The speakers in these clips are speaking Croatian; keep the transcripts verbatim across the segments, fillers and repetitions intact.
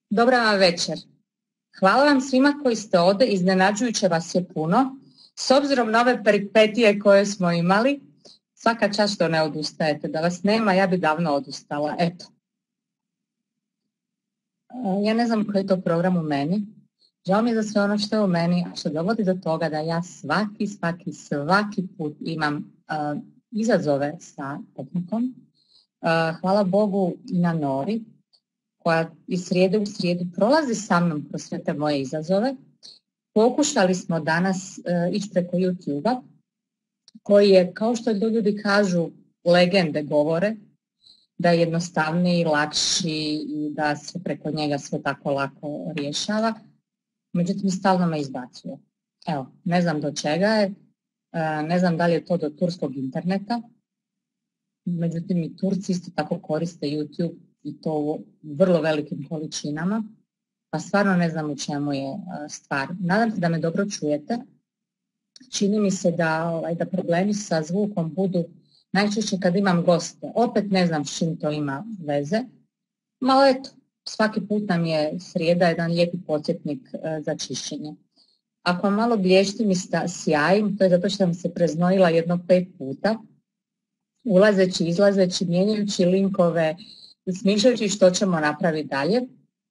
Dobra vam večer. Hvala vam svima koji ste ovdje, iznenađujuće vas je puno. S obzirom na ove peripetije koje smo imali, svaka čast što ne odustajete. Da vas nema, ja bi davno odustala. Eto. Ja ne znam koji je to program u meni. Žao mi je za sve ono što je u meni, a što dovodi do toga da ja svaki, svaki, svaki put imam uh, izazove sa tehnikom. Uh, hvala Bogu i na Nori, koja iz srijede u srijedu prolazi sa mnom kroz sve te moje izazove. Pokušali smo danas uh, ići preko YouTube-a, koji je, kao što ljudi kažu, legende govore, da je jednostavniji, lakši i da se preko njega sve tako lako rješava. Međutim, stalno me izbacuje. Evo, ne znam do čega je, uh, ne znam da li je to do turskog interneta, međutim i Turci isto tako koriste YouTube i to u vrlo velikim količinama, pa stvarno ne znam u čemu je uh, stvar. Nadam se da me dobro čujete. Čini mi se da, ovaj, da problemi sa zvukom budu najčešće kad imam goste. Opet ne znam s čim to ima veze. Malo eto, svaki put nam je srijeda jedan lijepi podsjetnik uh, za čišćenje. Ako malo blještim i sjajim, to je zato što sam se preznojila jedno pet puta, ulazeći, izlazeći, mijenjajući linkove, smišljajući što ćemo napraviti dalje.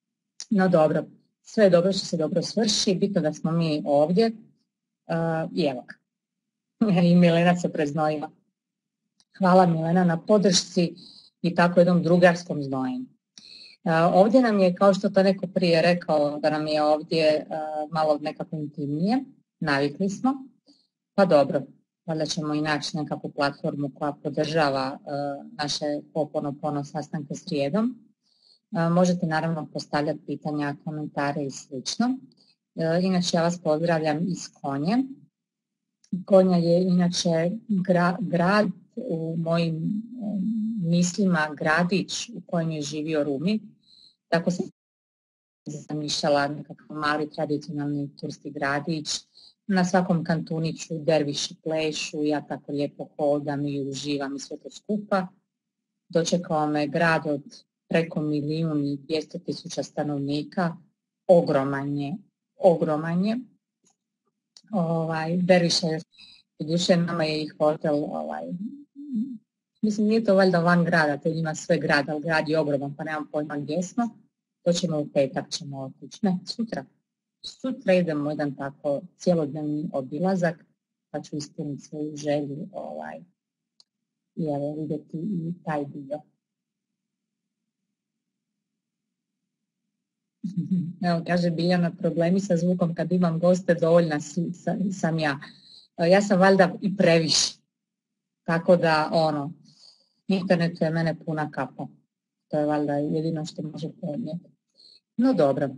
No dobro, sve je dobro što se dobro svrši, bitno da smo mi ovdje. Uh, I evo ga. I Milena se preznojila. Hvala Milena na podršci i tako jednom drugarskom znojenju. Uh, ovdje nam je, kao što to neko prije rekao, da nam je ovdje uh, malo nekako intimnije, navikli smo, pa dobro. Valjda ćemo i naći nekakvu platformu koja podržava uh, naše Ho'oponopono sastanke srijedom. Uh, možete naravno postavljati pitanja, komentare i slično. Uh, inače ja vas pozdravljam iz Konje. Konja je inače gra, grad u mojim um, mislima, gradić u kojem je živio Rumi. Tako sam zamišljala nekakav mali tradicionalni turski gradić. Na svakom kantuniću derviši plešu, ja tako lijepo hodam i uživam i sve to skupa. Dočekao me grad od preko milijun i dvjesto tisuća stanovnika, ogroman je, ogroman je. Ovaj, derviša je, doduše nama je i hotel, ovaj, mislim nije to valjda van grada, to ima sve grad, ali grad je ogroman, pa nemam pojma gdje smo. To ćemo u petak ćemo otići, ne, sutra. Sutra idemo jedan tako cijelodnevni obilazak, pa ću ispuniti svoju želju ovaj, i evo vidjeti i taj dio. Evo, kaže Biljana, problemi sa zvukom kad imam goste, dovoljna sam ja. Ja sam valjda i previše. Tako da, ono, internetu je mene puna kapa. To je valjda jedino što može podnijeti. No dobro.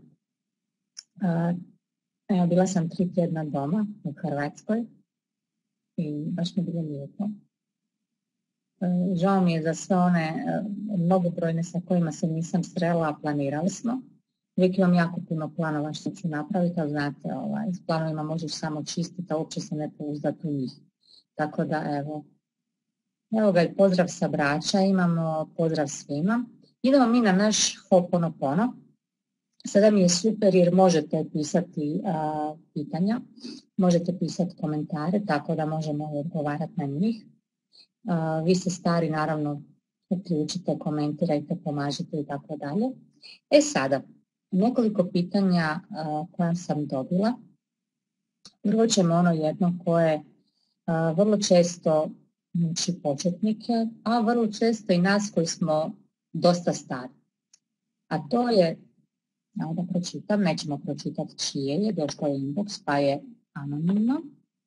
Evo, bila sam tri tjedna doma u Hrvatskoj i baš mi je bilo lijepo. Žao mi je za sve one mnogobrojne sa kojima se nisam srela, a planirali smo. Uvijek imam jako puno planova što ću napraviti, ali znate, ovaj, s planovima možeš samo čistiti, a uopće se ne pouzdati u njih. Tako da, evo, evo ga i pozdrav sa Brača, imamo pozdrav svima. Idemo mi na naš Ho'oponopono. Sada mi je super jer možete pisati a, pitanja, možete pisati komentare, tako da možemo odgovarati na njih. A, vi ste stari, naravno, uključite, komentirajte, pomažite i tako dalje. E sada, nekoliko pitanja a, koja sam dobila. Prvo ćemo ono jedno koje a, vrlo često muči početnike, a vrlo često i nas koji smo dosta stari. A to je, evo da pročitam, nećemo pročitati čije je, došlo je inbox pa je anonimno,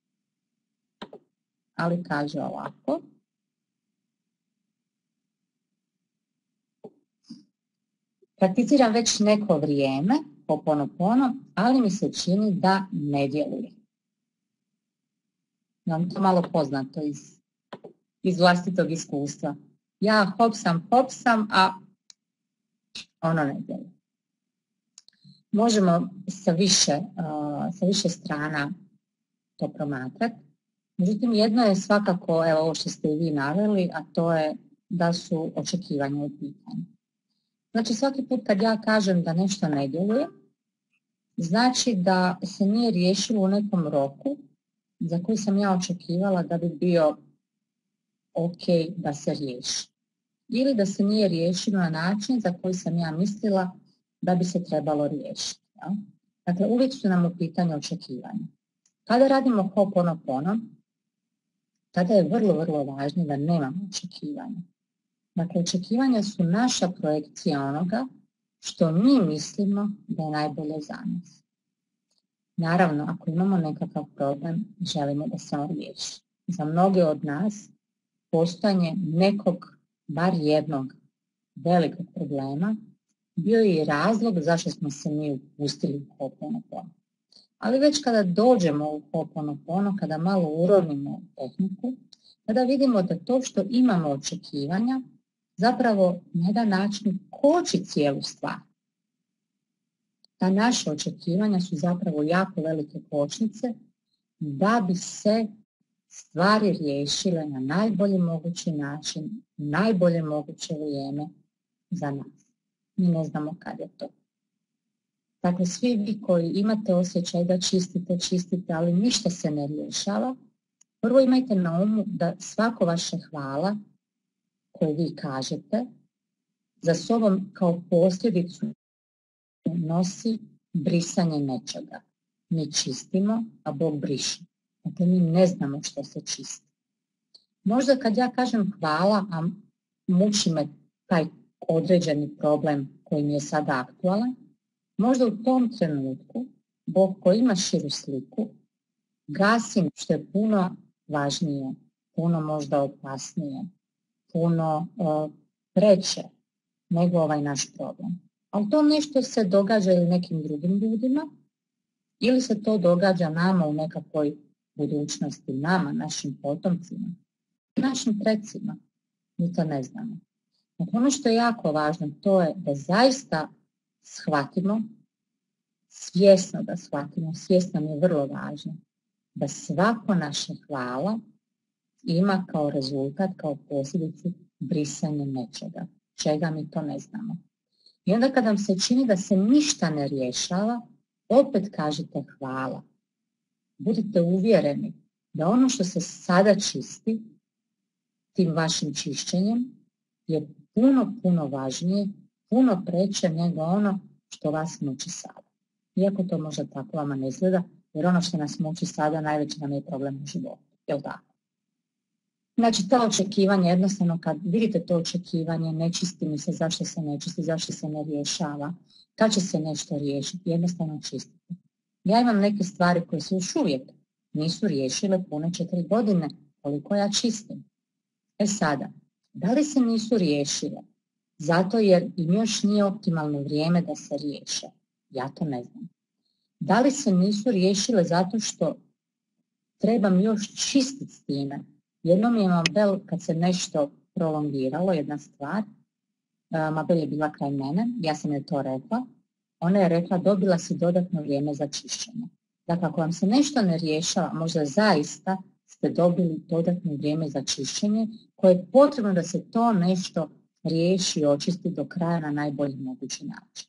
ali kaže ovako. Prakticiram već neko vrijeme Ho'oponopono, ali mi se čini da ne djeluje. Vam to malo poznato iz, iz vlastitog iskustva. Ja hopsam, hopsam, a ono ne djeluje. Možemo sa više, uh, sa više strana to promatrati. Međutim, jedno je svakako, evo ovo što ste i vi naveli, a to je da su očekivanja u pitanju. Znači svaki put kad ja kažem da nešto ne djeluje, znači da se nije riješilo u nekom roku za koji sam ja očekivala da bi bio ok da se riješi. Ili da se nije riješilo na način za koji sam ja mislila da bi se trebalo riješiti. Ja? Dakle, uvijek su nam u pitanju očekivanja. Kada radimo Ho'oponopono, tada je vrlo, vrlo važno da nemamo očekivanja. Dakle, očekivanja su naša projekcija onoga što mi mislimo da je najbolje za nas. Naravno, ako imamo nekakav problem, želimo da se on riješi. Za mnoge od nas postojanje nekog, bar jednog velikog problema, bio je i razlog zašto smo se mi upustili u Ho'oponopono. Ali već kada dođemo u Ho'oponopono, kada malo urovnimo tehniku, kada vidimo da to što imamo očekivanja, zapravo na jedan način koči cijelu stvar. Ta naša očekivanja su zapravo jako velike kočnice da bi se stvari riješile na najbolji mogući način, najbolje moguće vrijeme za nas. Mi ne znamo kad je to. Dakle, svi vi koji imate osjećaj da čistite, čistite, ali ništa se ne rješava, prvo imajte na umu da svako vaše hvala koje vi kažete za sobom kao posljedicu nosi brisanje nečega. Mi čistimo, a Bog briše. Dakle, mi ne znamo što se čisti. Možda kad ja kažem hvala, a muči me taj određeni problem koji mi je sada aktualan, možda u tom trenutku Bog koji ima širu sliku gasi što je puno važnije, puno možda opasnije, puno uh, preče nego ovaj naš problem. Ali to nešto se događa ili nekim drugim ljudima, ili se to događa nama u nekakvoj budućnosti, nama, našim potomcima, našim precima. Mi to ne znamo. Dakle, ono što je jako važno, to je da zaista shvatimo, svjesno da shvatimo, svjesno mi je vrlo važno, da svako naše hvala ima kao rezultat, kao posljedicu brisanje nečega, čega mi to ne znamo. I onda kad nam se čini da se ništa ne rješava, opet kažite hvala. Budite uvjereni da ono što se sada čisti, tim vašim čišćenjem, je puno, puno važnije, puno preče nego ono što vas muči sada. Iako to možda tako vama ne izgleda, jer ono što nas muči sada najveći nam je problem u životu. Jel tako? Znači, to očekivanje, jednostavno kad vidite to očekivanje, ne čisti mi se, zašto se ne čisti, zašto se ne rješava, kad će se nešto riješiti, jednostavno čistite. Ja imam neke stvari koje se još uvijek nisu riješile pune četiri godine, koliko ja čistim. E sada, da li se nisu riješile? Zato jer im još nije optimalno vrijeme da se riješe. Ja to ne znam. Da li se nisu riješile zato što trebam još čistiti s time? Jednom je Mabel, kad se nešto prolongiralo, jedna stvar, Mabel je bila kraj mene, ja sam joj to rekla, ona je rekla dobila si dodatno vrijeme za čišćenje. Dakle, ako vam se nešto ne rješava, možda zaista ste dobili dodatno vrijeme za čišćenje, koje je potrebno da se to nešto riješi i očisti do kraja na najbolji mogući način.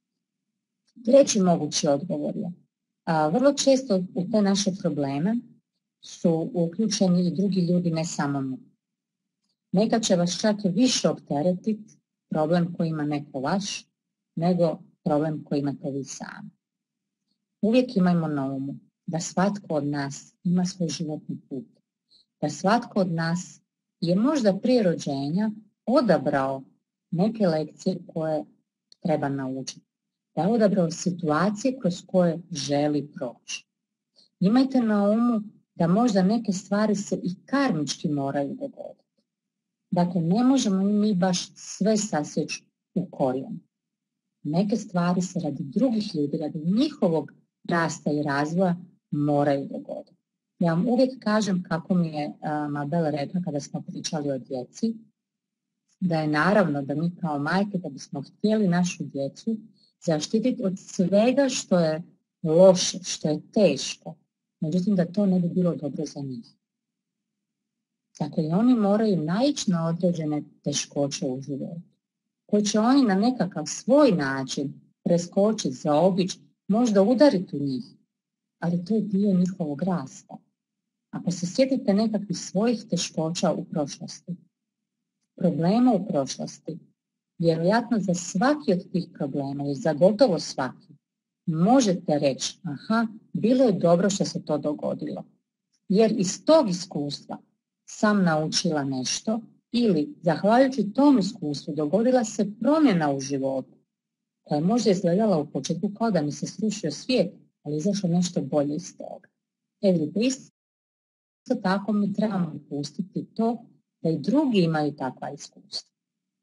Treći mogući odgovor je, a, vrlo često u te naše probleme su uključeni i drugi ljudi, ne samo mi. Nekad će vas čak više opteretiti problem koji ima neko vaš, nego problem koji imate vi sami. Uvijek imajmo na umu da svatko od nas ima svoj životni put, da svatko od nas je možda prije rođenja odabrao neke lekcije koje treba naučiti, da je odabrao situacije kroz koje želi proći. Imajte na umu da možda neke stvari se i karmički moraju dogoditi. Dakle, ne možemo mi baš sve sasjeći u korijenu. Neke stvari se radi drugih ljudi, radi njihovog rasta i razvoja moraju dogoditi. Ja vam uvijek kažem kako mi je uh, Mabel rekla kada smo pričali o djeci, da je naravno da mi kao majke, da bismo htjeli našu djecu zaštititi od svega što je loše, što je teško, međutim da to ne bi bilo dobro za njih. Dakle, i oni moraju naići na određene teškoće u životu. koji će oni na nekakav svoj način preskočiti, zaobići, možda udariti u njih, ali to je dio njihovog rasta. Ako se sjetite nekakvih svojih teškoća u prošlosti, problema u prošlosti, vjerojatno za svaki od tih problema, ili za gotovo svaki, možete reći, aha, bilo je dobro što se to dogodilo. Jer iz tog iskustva sam naučila nešto ili, zahvaljujući tom iskustvu, dogodila se promjena u životu, koja je možda izgledala u početku kao da mi se srušio svijet, ali izašlo nešto bolje iz toga. Evo, isto tako mi trebamo pustiti to da i drugi imaju takva iskustva.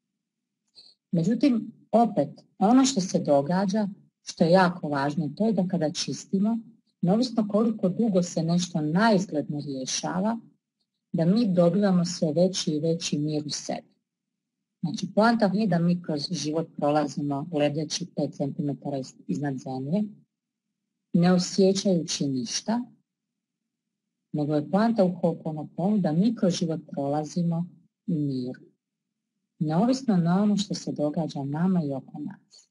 Međutim, opet, ono što se događa, što je jako važno, to je da kada čistimo, neovisno koliko dugo se nešto naizgledno rješava, da mi dobivamo sve veći i veći mir u sebi. Znači, poanta nije da mi kroz život prolazimo ledeći pet centimetara iznad zemlje, ne osjećajući ništa, nego je poanta u Ho'oponopono da mi kroz život prolazimo u miru. Neovisno na ono što se događa nama i oko nas.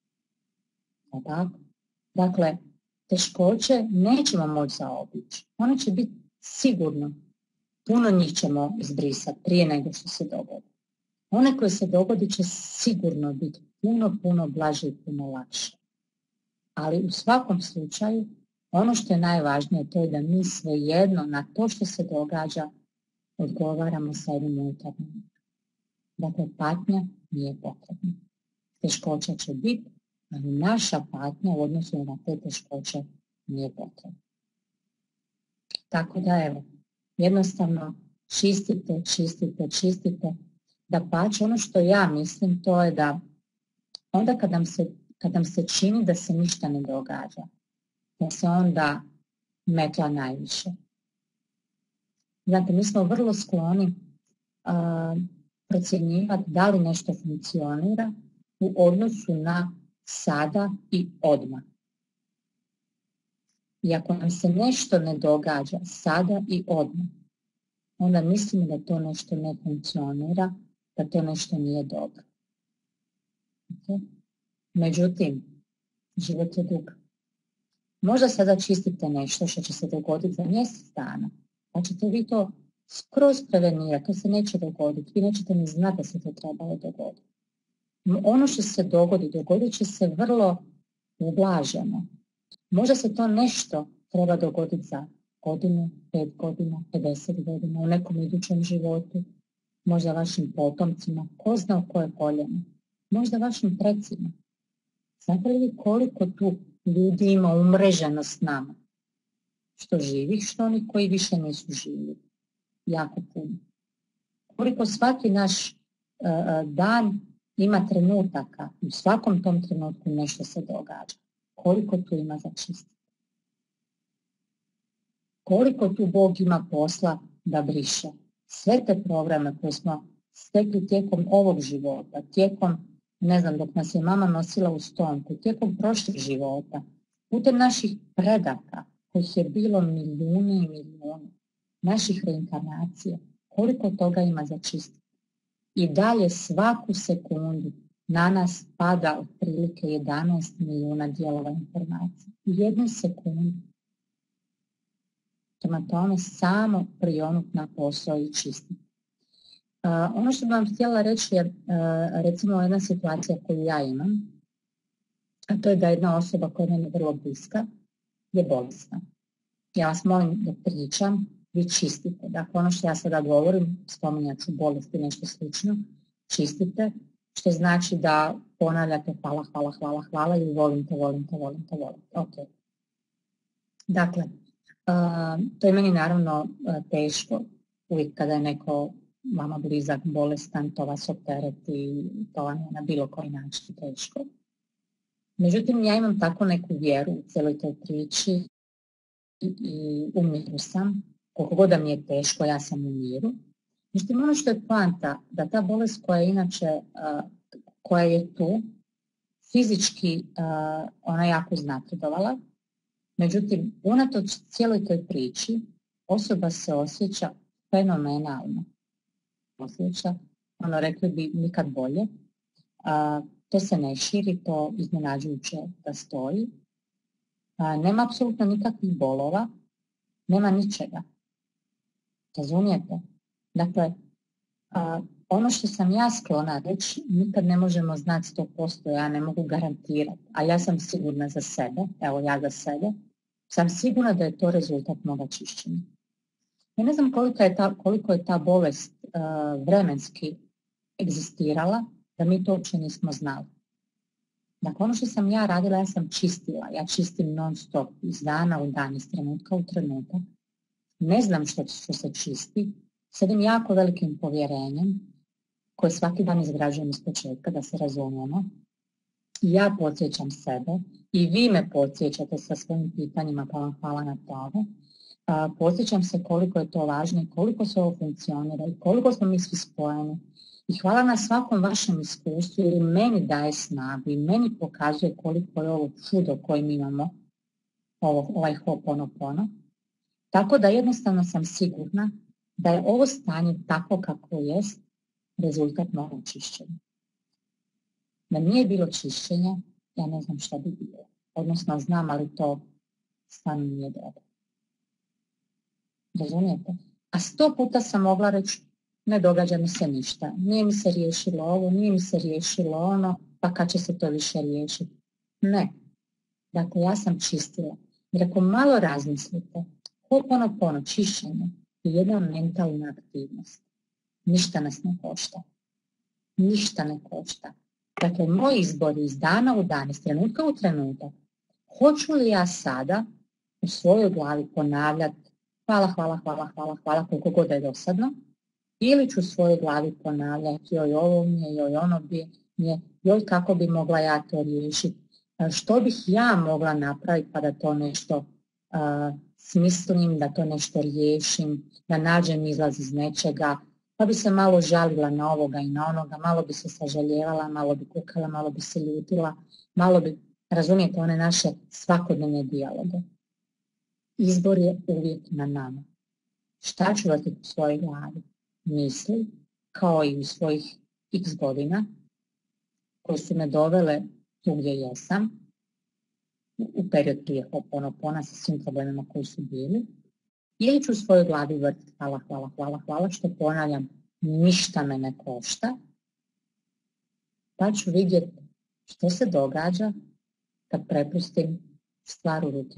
Tako? Dakle, teškoće nećemo moći zaobići. One će biti sigurno, puno njih ćemo izbrisati prije nego što se dogodi. One koje se dogodi će sigurno biti puno, puno blaže i puno lakše. Ali u svakom slučaju, ono što je najvažnije to je da mi svejedno na to što se događa odgovaramo sa jednim unutarnjim. Dakle, patnja nije potrebna. Teškoća će biti, ali naša patnja u odnosu na te teškoće nije potrebna. Tako da evo, jednostavno čistite, čistite, čistite. Da pače, ono što ja mislim to je da onda kad nam se, kad nam se čini da se ništa ne događa, da se onda metla najviše. Znate, mi smo vrlo skloni uh, procjenjivati da li nešto funkcionira u odnosu na sada i odmah. I ako nam se nešto ne događa sada i odmah, onda mislimo da to nešto ne funkcionira, da to nešto nije dobro. Okay? Međutim, život je dug. Možda sada čistite nešto što će se dogoditi za mjesec dana, pa ćete vi to skroz prevenirati, to se neće dogoditi, vi nećete ni znati da se to trebalo dogoditi. Ono što se dogodi, dogodit će se vrlo ublaženo. Možda se to nešto treba dogoditi za godinu, pet godina, pedeset godina, u nekom idućem životu, možda vašim potomcima, ko zna u koje koljeno, možda vašim precima. Znate li vi koliko tu ljudi ima umreženo s nama? Što živih, što oni koji više nisu živi. Jako puno. Koliko svaki naš uh, dan ima trenutaka, u svakom tom trenutku nešto se događa. Koliko tu ima za čistiti. Koliko tu Bog ima posla da briše. Sve te programe koje smo stekli tijekom ovog života, tijekom, ne znam, dok nas je mama nosila u stonku, tijekom prošlih života, putem naših predaka, kojih je bilo milijune i milijune, naših reinkarnacija, koliko toga ima za čistiti. I dalje svaku sekundu na nas pada otprilike jedanaest milijuna dijelova informacije. U jednoj sekundi. Prema tome samo prionut na posao i čistiti. Uh, ono što bih vam htjela reći je uh, recimo jedna situacija koju ja imam, a to je da jedna osoba koja je meni vrlo bliska je bolesna. Ja vas molim da pričam, vi čistite. Dakle, ono što ja sada govorim, spominjat ću bolesti, nešto slično, čistite, što znači da ponavljate hvala, hvala, hvala, hvala ili volim te, volim te, volim te, volim te. Ok. Dakle, uh, to je meni naravno uh, teško, uvijek kada je neko vama blizak, bolestan, to vas optereti, to vam je na bilo koji način teško. Međutim, ja imam tako neku vjeru u cijeloj toj priči i, i u miru sam. Koliko god da mi je teško, ja sam u miru. Međutim, ono što je poanta, da ta bolest koja je inače, uh, koja je tu, fizički uh, ona jako znapredovala. Međutim, unatoč cijeloj toj priči, osoba se osjeća fenomenalno. Osjeća, ono rekli bi nikad bolje. A, to se ne širi, to iznenađujuće da stoji. A, nema apsolutno nikakvih bolova, nema ničega. Razumijete? Dakle, a, ono što sam ja sklona reći, nikad ne možemo znati sto posto, ja ne mogu garantirati, a ja sam sigurna za sebe, evo ja za sebe, sam sigurna da je to rezultat moga čišćenja. Ja ne znam koliko je ta, koliko je ta bolest uh, vremenski egzistirala, da mi to uopće nismo znali. Dakle, ono što sam ja radila, ja sam čistila, ja čistim non stop, iz dana u dan, iz trenutka u trenutak. Ne znam što, što se čisti, s jednim jako velikim povjerenjem, koje svaki dan izgrađujem iz početka, da se razumijemo. Ja podsjećam sebe i vi me podsjećate sa svojim pitanjima, pa vam hvala na tome. Podsjećam se koliko je to važno i koliko se ovo funkcionira i koliko smo mi svi spojeni. I hvala na svakom vašem iskustvu, jer meni daje snagu i meni pokazuje koliko je ovo čudo koje mi imamo, ovo, ovaj Ho'oponopono. Tako da jednostavno sam sigurna da je ovo stanje tako kako jest rezultat mog čišćenja. Da nije bilo čišćenja, ja ne znam šta bi bilo. Odnosno znam, ali to stvarno nije dobro. Razumijete? A sto puta sam mogla reći, ne događa mi se ništa. Nije mi se riješilo ovo, nije mi se riješilo ono, pa kad će se to više riješiti? Ne. Dakle, ja sam čistila. Jer ako malo razmislite, Ho'oponopono, čišćenje je jedna mentalna aktivnost. Ništa nas ne košta. Ništa ne košta. Dakle, moj izbor iz dana u dan, iz trenutka u trenutak, hoću li ja sada u svojoj glavi ponavljati hvala, hvala, hvala, hvala, hvala, koliko god je dosadno, ili ću u svojoj glavi ponavljati joj ovo mi je, joj ono bi je, joj kako bi mogla ja to riješiti, što bih ja mogla napraviti pa da to nešto uh, smislim, da to nešto riješim, da nađem izlaz iz nečega, pa bi se malo žalila na ovoga i na onoga, malo bi se sažaljevala, malo bi kukala, malo bi se ljutila, malo bi, razumijete, one naše svakodnevne dijaloge. Izbor je uvijek na nama. Šta ću vrtiti u svojoj glavi? Misli, kao i u svojih x godina, koje su me dovele tu gdje jesam, u period prije Ho'oponopona sa svim problemima koji su bili, ili ću u svojoj glavi vrtiti hvala, hvala, hvala, hvala, što ponavljam, ništa me ne košta, pa ću vidjeti što se događa kad prepustim stvar u ruke.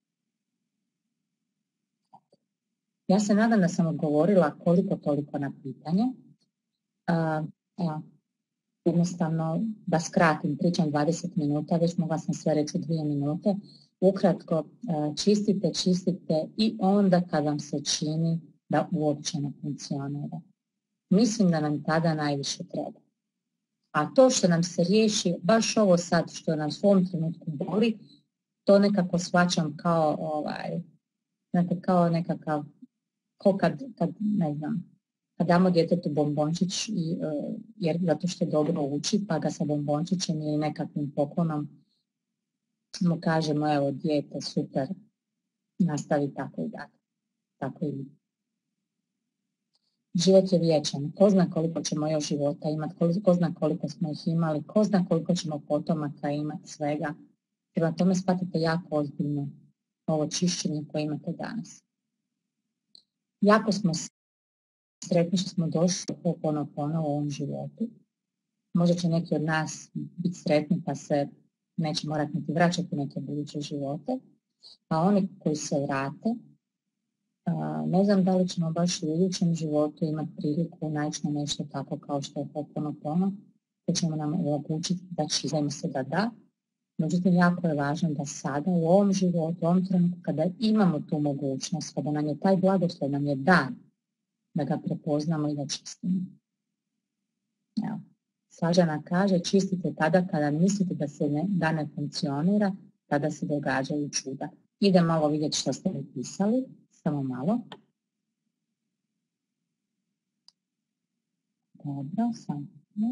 Ja se nadam da sam odgovorila koliko toliko na pitanje. Uh, ja, jednostavno, da skratim, pričam dvadeset minuta, već mogla sam sve reći u dvije minute. Ukratko, uh, čistite, čistite i onda kad vam se čini da uopće ne funkcionira. Mislim da nam tada najviše treba. A to što nam se riješi, baš ovo sad što nam u ovom trenutku boli, to nekako shvaćam kao, ovaj, kao nekakav ko kad, kad, ne znam, kad damo djetetu bombončić, i, uh, jer zato što dobro uči, pa ga sa bombončićem ili nekakvim poklonom mu kažemo, evo, dijete, super, nastavi tako i tako. Tako i život je vječan. Ko zna koliko ćemo još života imati, ko zna koliko smo ih imali, ko zna koliko ćemo potomaka imati svega. Prema tome shvatite jako ozbiljno ovo čišćenje koje imate danas. Jako smo sretni što smo došli do Ho'oponopono u ovom životu. Možda će neki od nas biti sretni pa se neće morati niti vraćati u neke buduće živote. A oni koji se vrate, ne znam da li ćemo baš u idućem životu imati priliku naći na nešto tako kao što je Ho'oponopono, koji ćemo nam omogućiti da čistimo se da da. Međutim, jako je važno da sada u ovom životu, u ovom trenutku, kada imamo tu mogućnost, kada nam je taj blagoslov, nam je dan, da ga prepoznamo i da čistimo. Evo. Slažana kaže, čistite tada kada mislite da se ne, da ne funkcionira, tada se događaju čuda. Idem malo vidjeti što ste mi pisali, samo malo. Dobro, samo.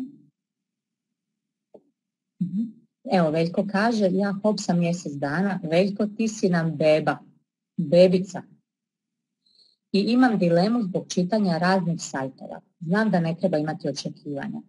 Mhm. Evo, Veljko kaže, ja hop sam mjesec dana, Veljko, ti si nam beba, bebica. I imam dilemu zbog čitanja raznih sajtova. Znam da ne treba imati očekivanja.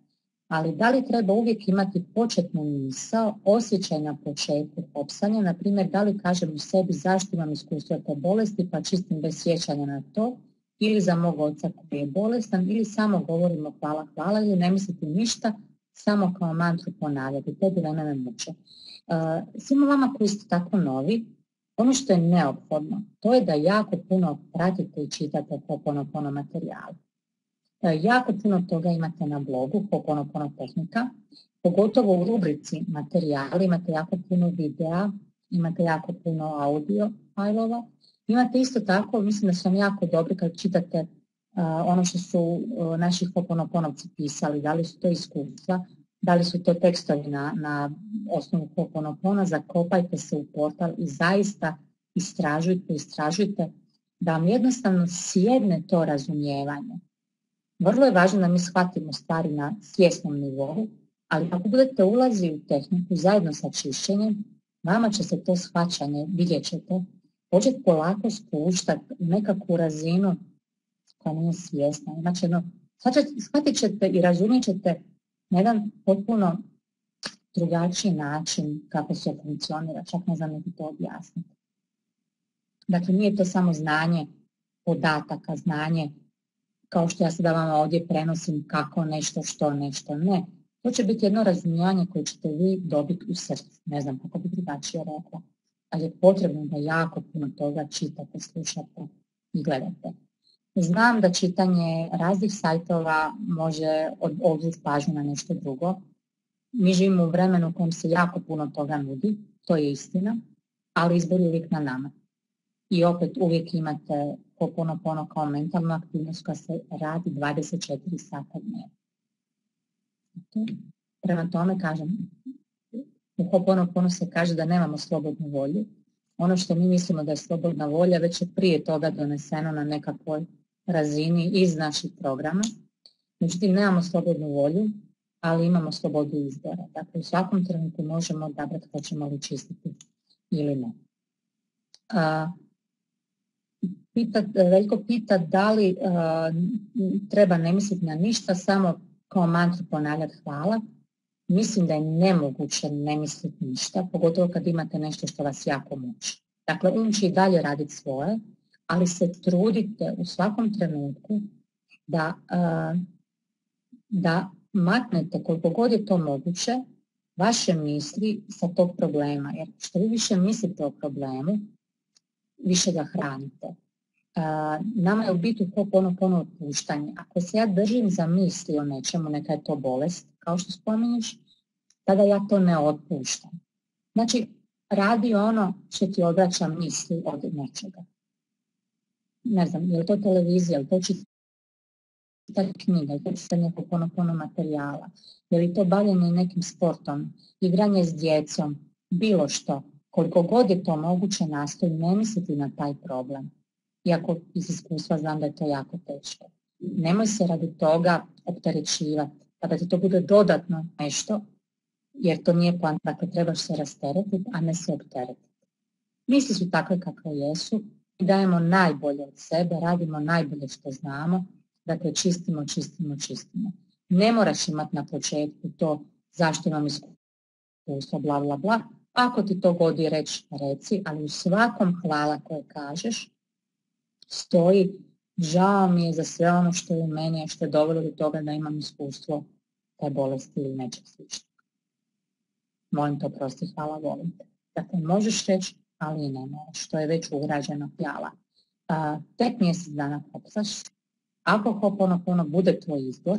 Ali da li treba uvijek imati početnu misao, osjećaj na početku opsanja, na primjer da li kažem u sebi zašto imam iskustvo te bolesti pa čistim bez sjećanja na to, ili za mog oca koji je bolestan, ili samo govorimo hvala, hvala, ili ne misliti ništa, samo kao mantru ponavljati. Te dileme me muče. Uh, svima vama koji ste tako novi, ono što je neophodno, to je da jako puno pratite i čitate Ho'oponopono materijale. Jako puno toga imate na blogu Ho'oponopono tehnika, pogotovo u rubrici materijali imate jako puno videa, imate jako puno audio fajlova. Imate isto tako, mislim da su vam jako dobri kad čitate uh, ono što su uh, naši Ho'oponoponovci pisali, da li su to iskustva, da li su to tekstovi na, na osnovu Ho'oponopona, zakopajte se u portal i zaista istražujte, istražujte da vam jednostavno sjedne to razumijevanje. Vrlo je važno da mi shvatimo stvari na svjesnom nivou, ali ako budete ulazi u tehniku zajedno sa čišćenjem, vama će se to shvaćanje, vidjet ćete, početi polako spuštati u nekakvu razinu koja nije svjesna. Znači, no, shvatit ćete i razumijet ćete na jedan potpuno drugačiji način kako se funkcionira, čak ne znam niti to objasniti. Dakle, nije to samo znanje podataka, znanje kao što ja sada vama ovdje prenosim kako nešto, što nešto, ne. To će biti jedno razumijevanje koje ćete vi dobiti u srcu, ne znam kako bi drugačije rekla, ali je potrebno da jako puno toga čitate, slušate i gledate. Znam da čitanje raznih sajtova može odvući pažnju na nešto drugo. Mi živimo u vremenu u kojem se jako puno toga nudi, to je istina, ali izbor je uvijek na nama. I opet uvijek imate Ho'oponopono kao mentalnu aktivnost koja se radi dvadeset četiri sata dnevno. Prema tome kažem, u Ho'oponopono se kaže da nemamo slobodnu volju. Ono što mi mislimo da je slobodna volja već je prije toga doneseno na nekakvoj razini iz naših programa. Međutim, nemamo slobodnu volju, ali imamo slobodu izbora. Dakle, u svakom trenutku možemo odabrati hoćemo li čistiti ili ne. A, pita, Veljko pita da li a, treba ne misliti na ništa, samo kao mantru ponavljati hvala. Mislim da je nemoguće ne misliti ništa, pogotovo kad imate nešto što vas jako muči. Dakle, um će i dalje raditi svoje, ali se trudite u svakom trenutku da, a, da maknete koliko god je to moguće vaše misli sa tog problema. Jer što vi više mislite o problemu, više ga hranite. A, nama je u biti Ho'oponopono otpuštanje. Ako se ja držim za misli o nečemu, neka je to bolest, kao što spominješ, tada ja to ne otpuštam. Znači, radi ono što ti odvraća misli od nečega. Ne znam, je li to televizija, je li to čitanje knjiga, je li to čitanje Ho'oponopono materijala, je li to bavljenje nekim sportom, igranje s djecom, bilo što. Koliko god je to moguće, nastoji ne misliti na taj problem. Iako iz iskustva znam da je to jako teško. Nemoj se radi toga opterećivati, pa da ti to bude dodatno nešto, jer to nije poanta, dakle trebaš se rasteretiti, a ne se opteretiti. Misli su takve kakve jesu i dajemo najbolje od sebe, radimo najbolje što znamo, dakle čistimo, čistimo, čistimo. Ne moraš imati na početku to zašto imam iskustvo, bla, bla, bla. Ako ti to godi reći, reci, ali u svakom hvala koje kažeš stoji žao mi je za sve ono što je u meni, što je dovelo do toga da imam iskustvo te bolesti ili nečeg sličnog. Molim te oprosti, hvala, volim te. Dakle, možeš reći, ali i ne moraš, što je već ugrađeno jala. A, tek mjesec dana kopsaš. Ako Ho'oponopono bude tvoj izbor,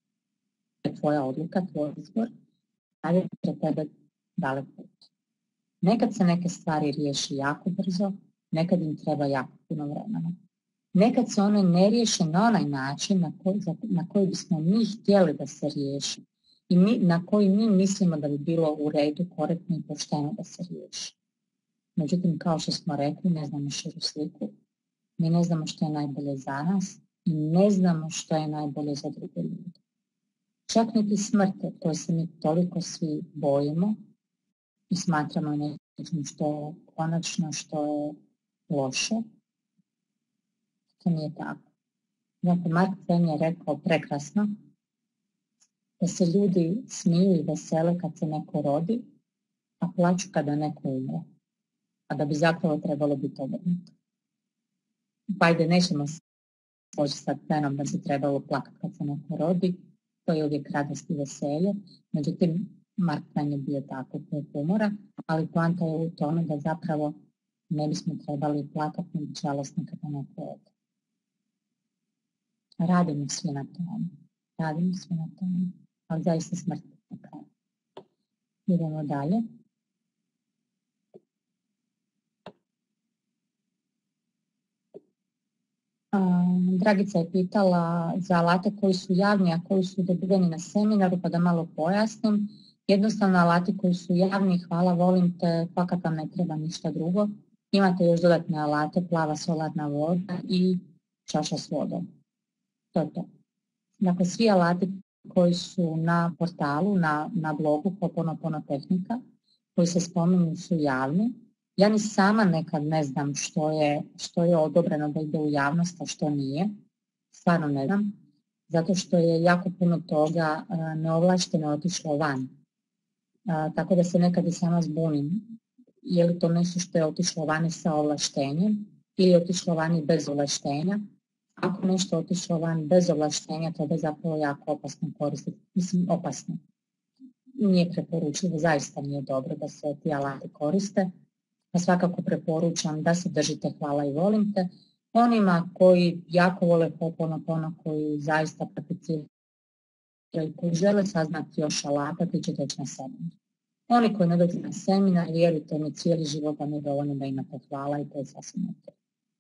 tvoja odluka, tvoj izbor, ali je pre tebe dalek put. Nekad se neke stvari riješi jako brzo, nekad im treba jako puno vremena. Nekad se one ne riješe na onaj način na koji, na koji bismo mi htjeli da se riješi i mi, na koji mi mislimo da bi bilo u redu, korektno i pošteno da se riješi. Međutim, kao što smo rekli, ne znamo širu sliku, mi ne znamo što je najbolje za nas i ne znamo što je najbolje za druge ljude. Čak niti smrte, koje se mi toliko svi bojimo i smatramo nečim što je konačno, što je loše, to nije tako. Dakle, Mark Twain je rekao prekrasno, da se ljudi smiju i vesele kad se neko rodi, a plaću kada neko umre. A da bi zapravo trebalo biti obrnuto. Bajde, nećemo se složiti sa tenom da bi trebalo plakati kad se neko rodi, to je uvijek radost i veselje. Međutim, Mark Twain je bio tako pun humora, ali poanta je u tome da zapravo ne bismo trebali plakati ni žalostni kada neko ode. Radimo svi na tome. Radimo svi na tome. Ali zaista smrt na kraju. Idemo dalje. Uh, Dragica je pitala za alate koji su javni, a koji su dobiveni na seminaru, pa da malo pojasnim. Jednostavno alati koji su javni, hvala, volim te, fakat vam ne treba ništa drugo. Imate još dodatne alate, plava solarna voda i čaša s vodom. To je to. Dakle, svi alati koji su na portalu, na, na blogu Ho'oponopono tehnika, koji se spominju su javni. Ja ni sama nekad ne znam što je, što je odobreno da ide u javnost, a što nije. Stvarno ne znam. Zato što je jako puno toga uh, neovlašteno otišlo van. Uh, tako da se nekad i sama zbunim. Je li to nešto što je otišlo vani sa ovlaštenjem ili je otišlo vani bez ovlaštenja? Ako nešto otišlo van bez ovlaštenja, to je zapravo jako opasno koristiti. Mislim, opasno. Nije preporučivo, zaista nije dobro da se ti alati koriste. Pa svakako preporučam da se držite hvala i volim te. Onima koji jako vole Ho'oponopono, koji zaista prakticiraju i koji žele saznati još alata, ti će doći na seminar. Oni koji ne dođu na seminar, vjerujte mi, cijeli život vam je dovoljno da imate hvala i to je sasvim ok.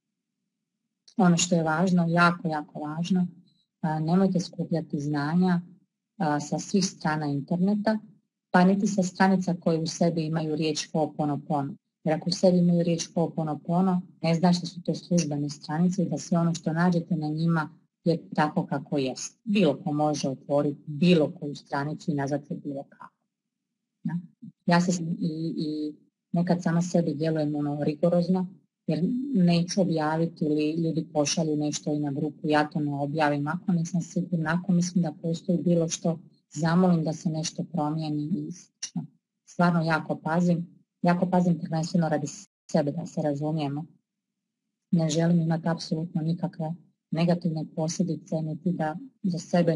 Ono što je važno, jako, jako važno, nemojte skupljati znanja sa svih strana interneta, pa niti sa stranica koje u sebi imaju riječ Ho'oponopono. Jer ako u sebi imaju riječ Ho'oponopono, ne znači da su to službene stranice i da sve ono što nađete na njima je tako kako jest. Bilo ko može otvoriti bilo koju stranicu i nazvati bilo kako. Ja, ja se i, i nekad sama sebi djelujem ono rigorozno, jer neću objaviti ili ljudi pošalju nešto i na grupu, ja to ne objavim. Ako nisam sigurna, ako mislim da postoji bilo što, zamolim da se nešto promijeni i slično. Stvarno jako pazim, jako pazim prvenstveno radi sebe, da se razumijemo. Ne želim imati apsolutno nikakve negativne posljedice, niti da za sebe,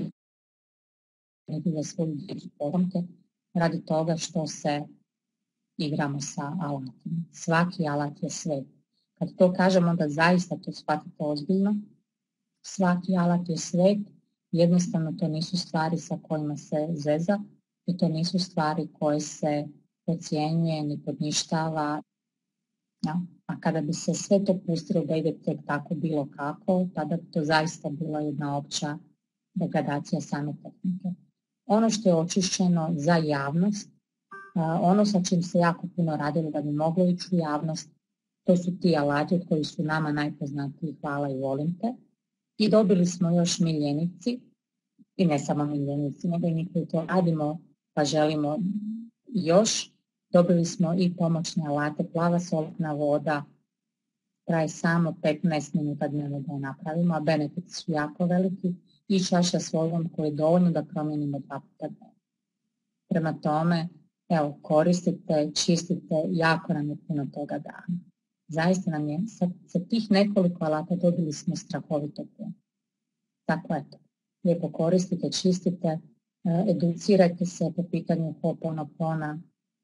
niti za svoju djecu potomke, radi toga što se igramo sa alatima. Svaki alat je svet. Kad to kažem, onda zaista to shvatite ozbiljno. Svaki alat je svet, jednostavno to nisu stvari sa kojima se zeza i to nisu stvari koje se ocjenjuje ni podništava. Ja? A kada bi se sve to pustilo da ide tek tako bilo kako, tada bi to zaista bila jedna opća degradacija same tehnike. Ono što je očišćeno za javnost, ono sa čim se jako puno radilo da bi moglo ići u javnost, to su ti alati od koji su nama najpoznatiji, hvala i volim te. I dobili smo još miljenici, i ne samo miljenici, nego i mi koji to radimo pa želimo još. Dobili smo i pomoćne alate, plava solarna voda, traje samo petnaest minuta dnevno da je napravimo, a benefiti su jako veliki i čaša s vodom koji je dovoljno da promijenimo dva puta dnevno. Prema tome, evo, koristite, čistite, jako nam je puno toga dana. Zaista nam je, sa, sa tih nekoliko alata dobili smo strahovito puno. Tako je to. Lijepo koristite, čistite, educirajte se po pitanju Ho'oponopona.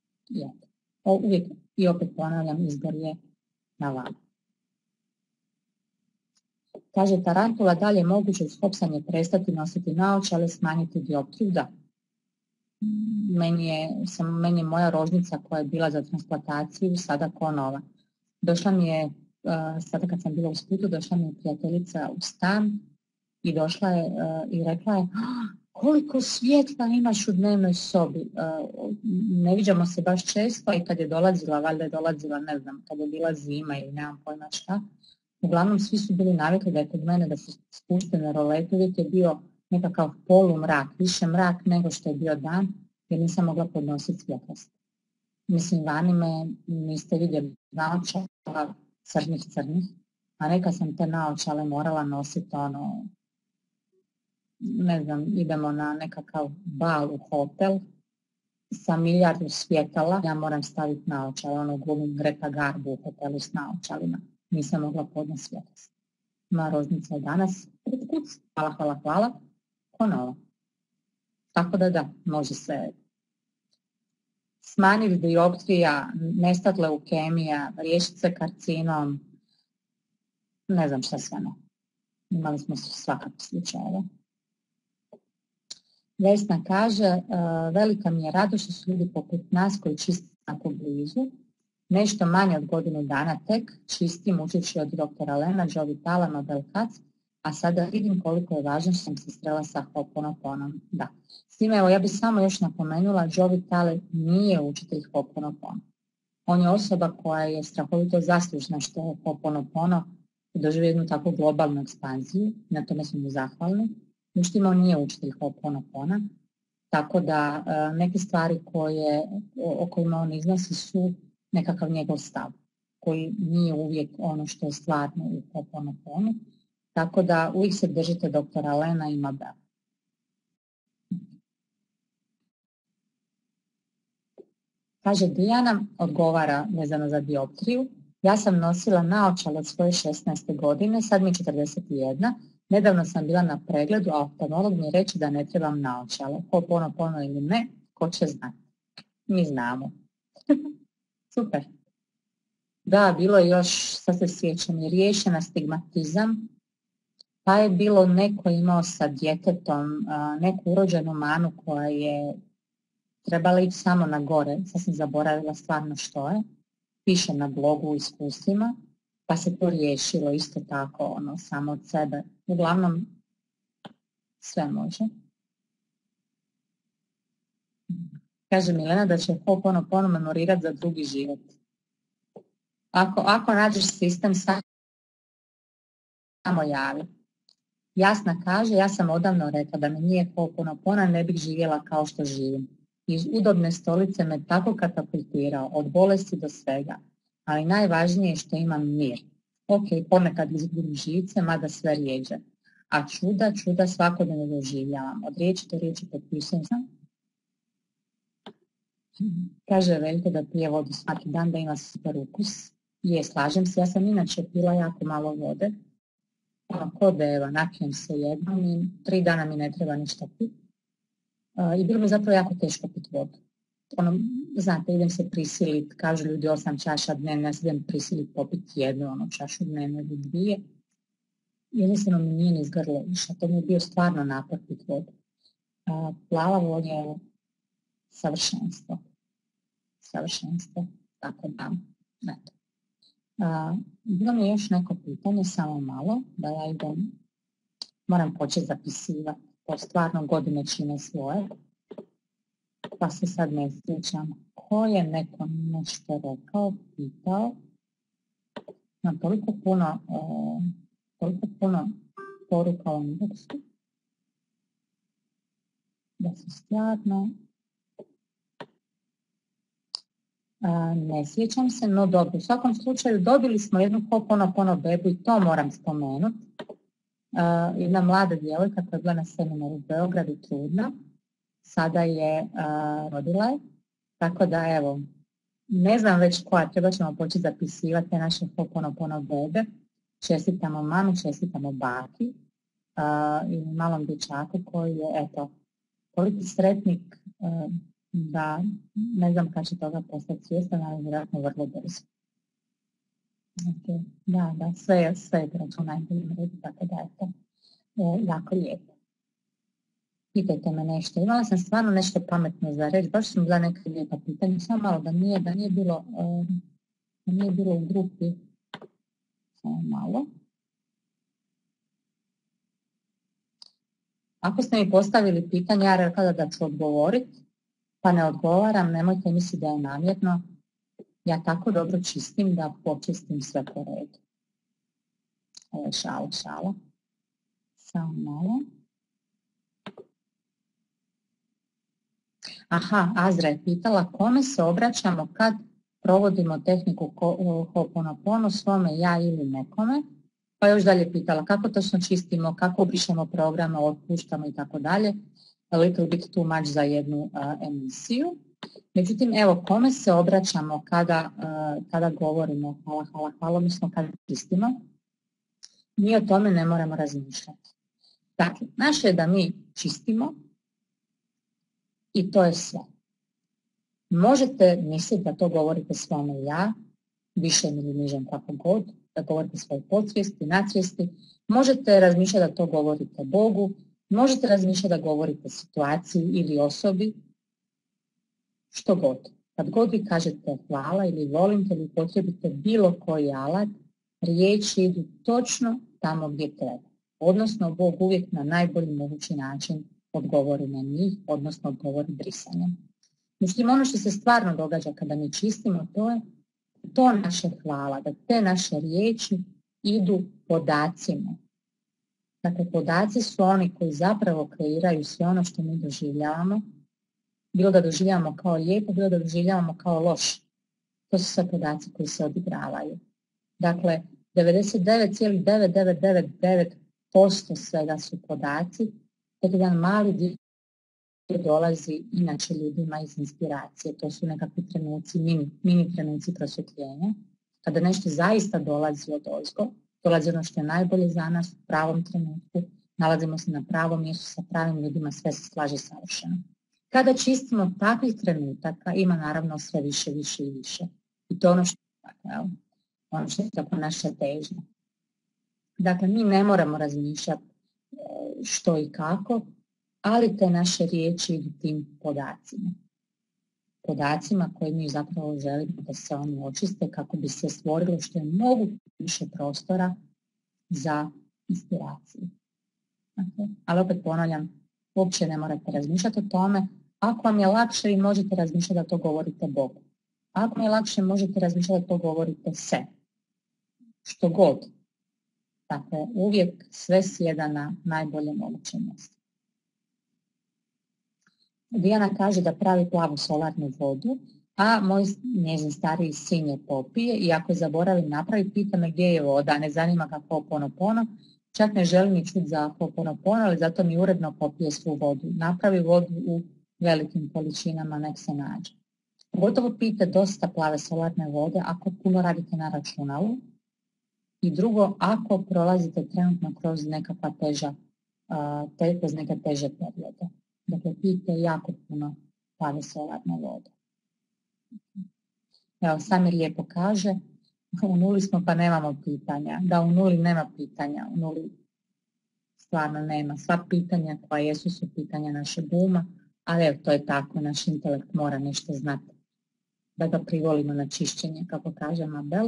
Uvijek, i opet ponavljam, izbor je na vama. Kaže Tarantula, dalje je moguće uz hopsanje prestati nositi naočale, smanjiti dioptriju? Da. Meni je, sam, meni je moja rožnica koja je bila za transplantaciju sada ko nova. Došla mi je, uh, sada kad sam bila u Splitu, došla mi je prijateljica u stan i došla je uh, i rekla je, koliko svjetla imaš u dnevnoj sobi. Uh, ne viđamo se baš često i kad je dolazila, valjda je dolazila, ne znam, kad je bila zima ili nemam pojma šta. Uglavnom svi su bili navikli da je kod mene da su spuštene rolete, uvijek je bio nekakav polumrak, više mrak nego što je bio dan, jer nisam mogla podnositi svjetlost. Mislim, vani me niste vidjeli naočala crnih crnih, a neka sam te naočale morala nositi ono ne znam, idemo na nekakav bal u hotel sa milijardu svjetala, ja moram staviti naočale, ono glumim Greta Garbo u hotelu s naočalima. Nisam mogla podnijeti svjetlost. Moja roznica je danas, hvala, hvala, hvala, ko nova. Tako da da, može se smanjiti dioptrija, nestati leukemija, riješiti se karcinom, ne znam šta sve ne. Imali smo svakakve slučajeve. Vesna kaže, velika mi je radost što su ljudi poput nas koji čiste tako blizu. Nešto manje od godinu dana tek čistim učeći od doktora Lena, Joe Vitala, Nobel Katz, a sada vidim koliko je važno što sam se srela sa Ho'oponoponom. Da. S time, evo, ja bih samo još napomenula, Joe Vitale nije učitelj Ho'oponopono. On je osoba koja je strahovito zaslužna što je Ho'oponopono doživio jednu takvu globalnu ekspanziju, na tome smo mu zahvalni. Međutim, on nije učitelj Ho'oponopona, tako da e, neke stvari koje, o, o kojima on iznosi su nekakav njegov stav, koji nije uvijek ono što je stvarno u Ho'oponoponu. Tako da uvijek se držite doktora Lena i Nobela. Kaže Dijana, odgovara vezano za dioptriju. Ja sam nosila naočale od svoje šesnaeste godine, sad mi je četrdeset jedna. Nedavno sam bila na pregledu, a oftalmolog mi reče da ne trebam naočale. Ho'oponopono ili ne, ko će znati. Mi znamo. Super. Da, bilo je još, sad se sjećam, je riješena stigmatizam, pa je bilo neko imao sa djetetom neku urođenu manu koja je trebala ići samo na gore, sad sam zaboravila stvarno što je, piše na blogu u iskustvima, pa se to riješilo isto tako, ono, samo od sebe. Uglavnom, sve može. Kaže Milena da će Ho'oponopono memorirati za drugi život. Ako, ako nađeš sistem, samo javi. Jasna kaže, ja sam odavno rekla da mi nije Ho'oponopona, ne bih živjela kao što živim. Iz udobne stolice me tako katapultirao, od bolesti do svega. Ali najvažnije je što imam mir. Ok, ponekad izgubim živce, mada sve rijeđe. A čuda, čuda svakodnevno doživljavam. Od riječi do riječi potpisujem sam. Kaže Veljko da pije vodu svaki dan, da ima super ukus. Je, slažem se, ja sam inače pila jako malo vode. Ono, kod Eva, napijem se jednom i tri dana mi ne treba ništa piti. Uh, I bilo mi zapravo jako teško piti vodu. Ono, znate, idem se prisiliti, kažu ljudi osam čaša dnevno, ja se idem prisiliti popiti jednu ono, čašu dnevno ili dvije. Jednostavno mi nije ni zgrlo išlo, to mi je bio stvarno napor piti vodu. Uh, plava voda je savršenstvo. Savršenstvo, tako da, eto. Uh, bilo mi je još neko pitanje, samo malo, da ja idem, moram početi zapisivati, to stvarno godine čine svoje, pa se sad ne sjećam ko je neko nešto rekao, pitao, na toliko puno, uh, toliko puno poruka u indeksu, da se stvarno... Uh, ne sjećam se, no dobro. U svakom slučaju dobili smo jednu Ho'oponopono bebu i to moram spomenuti. Uh, jedna mlada djevojka koja je bila na seminaru u Beogradu, trudna, sada je uh, rodila je. Tako da evo, ne znam već koja, treba ćemo početi zapisivati te naše Ho'oponopono bebe. Čestitamo mami, čestitamo baki uh, i malom dječaku koji je, eto, toliki sretnik uh, da ne znam kada će toga postati svjestan, ali vjerojatno vrlo brzo. Okay. Da, da, sve je, sve je u najboljim redu, tako da je to e, jako lijepo. Pitajte me nešto. Imala sam stvarno nešto pametno za reći, baš sam bila neka lijepa pitanja, samo malo da nije, da nije bilo, e, da nije bilo u grupi. Samo malo. Ako ste mi postavili pitanje, ja rekla da ću odgovoriti, pa ne odgovaram, nemojte misliti da je namjerno. Ja tako dobro čistim da počistim sve po redu. Ovo je šala, šala. Samo malo. Aha, Azra je pitala kome se obraćamo kad provodimo tehniku Ho'oponopono, svome ja ili nekome. Pa još dalje pitala kako točno čistimo, kako obrišemo programe, otpuštamo i tako dalje. A little bit too much za jednu uh, emisiju. Međutim, evo, kome se obraćamo kada, uh, kada govorimo hvala, hvala, hvala, odnosno kada čistimo, mi o tome ne moramo razmišljati. Dakle, naše je da mi čistimo i to je sve. Možete misliti da to govorite svome ja, višem ili nižem kako god, da govorite svoje podsvijesti, nadsvijesti, možete razmišljati da to govorite Bogu, možete razmišljati da govorite situaciji ili osobi, što god. Kad god vi kažete hvala ili volite ili potrebite bilo koji alat, riječi idu točno tamo gdje treba. Odnosno, Bog uvijek na najbolji mogući način odgovori na njih, odnosno odgovori brisanjem. Međutim, ono što se stvarno događa kada mi čistimo, to je to naše hvala, da te naše riječi idu podacima. Dakle, podaci su oni koji zapravo kreiraju sve ono što mi doživljavamo, bilo da doživljavamo kao lijepo, bilo da doživljavamo kao loše. To su sve podaci koji se odigravaju. Dakle, devedeset devet zarez devet devet devet devet posto svega su podaci, tek jedan mali dio dolazi inače ljudima iz inspiracije. To su nekakvi trenuci, mini, mini trenuci prosvjetljenja. Kada nešto zaista dolazi od ozgo, dolazi ono što je najbolje za nas u pravom trenutku, nalazimo se na pravom mjestu sa pravim ljudima, sve se slaže savršeno. Kada čistimo takvih trenutaka, ima naravno sve više, više i više. I to je ono što, dakle, ono što je tako naša težnja. Dakle, mi ne moramo razmišljati što i kako, ali te naše riječi idu tim podacima. Podacima koji mi zapravo želimo da se oni očiste kako bi se stvorilo što je moguće više prostora za inspiraciju. Okay. Ali opet ponavljam, uopće ne morate razmišljati o tome. Ako vam je lakše, vi možete razmišljati da to govorite Bogu. Ako vam je lakše, možete razmišljati da to govorite se. Što god. Dakle, uvijek sve sjeda na najbolje moguće mjesto. Dijana kaže da pravi plavu solarnu vodu, a moj njezin stariji sin je popije i ako zaboravim napraviti, pita me gdje je voda, ne zanima ga Ho'oponopono, čak ne želim ni čuti za Ho'oponopono, ali zato mi uredno popije svu vodu. Napravi vodu u velikim količinama, nek se nađe. Pogotovo pijte dosta plave solarne vode ako puno radite na računalu i drugo, ako prolazite trenutno kroz nekakva teža, te, kroz neke teže periode. Dakle, pijte jako puno plave solarne vode. Evo, Samir lijepo kaže, u nuli smo pa nemamo pitanja. Da, u nuli nema pitanja, u nuli stvarno nema. Sva pitanja koja jesu su pitanja našeg uma, ali evo, to je tako, naš intelekt mora nešto znati. Da ga privolimo na čišćenje, kako kaže Mabel.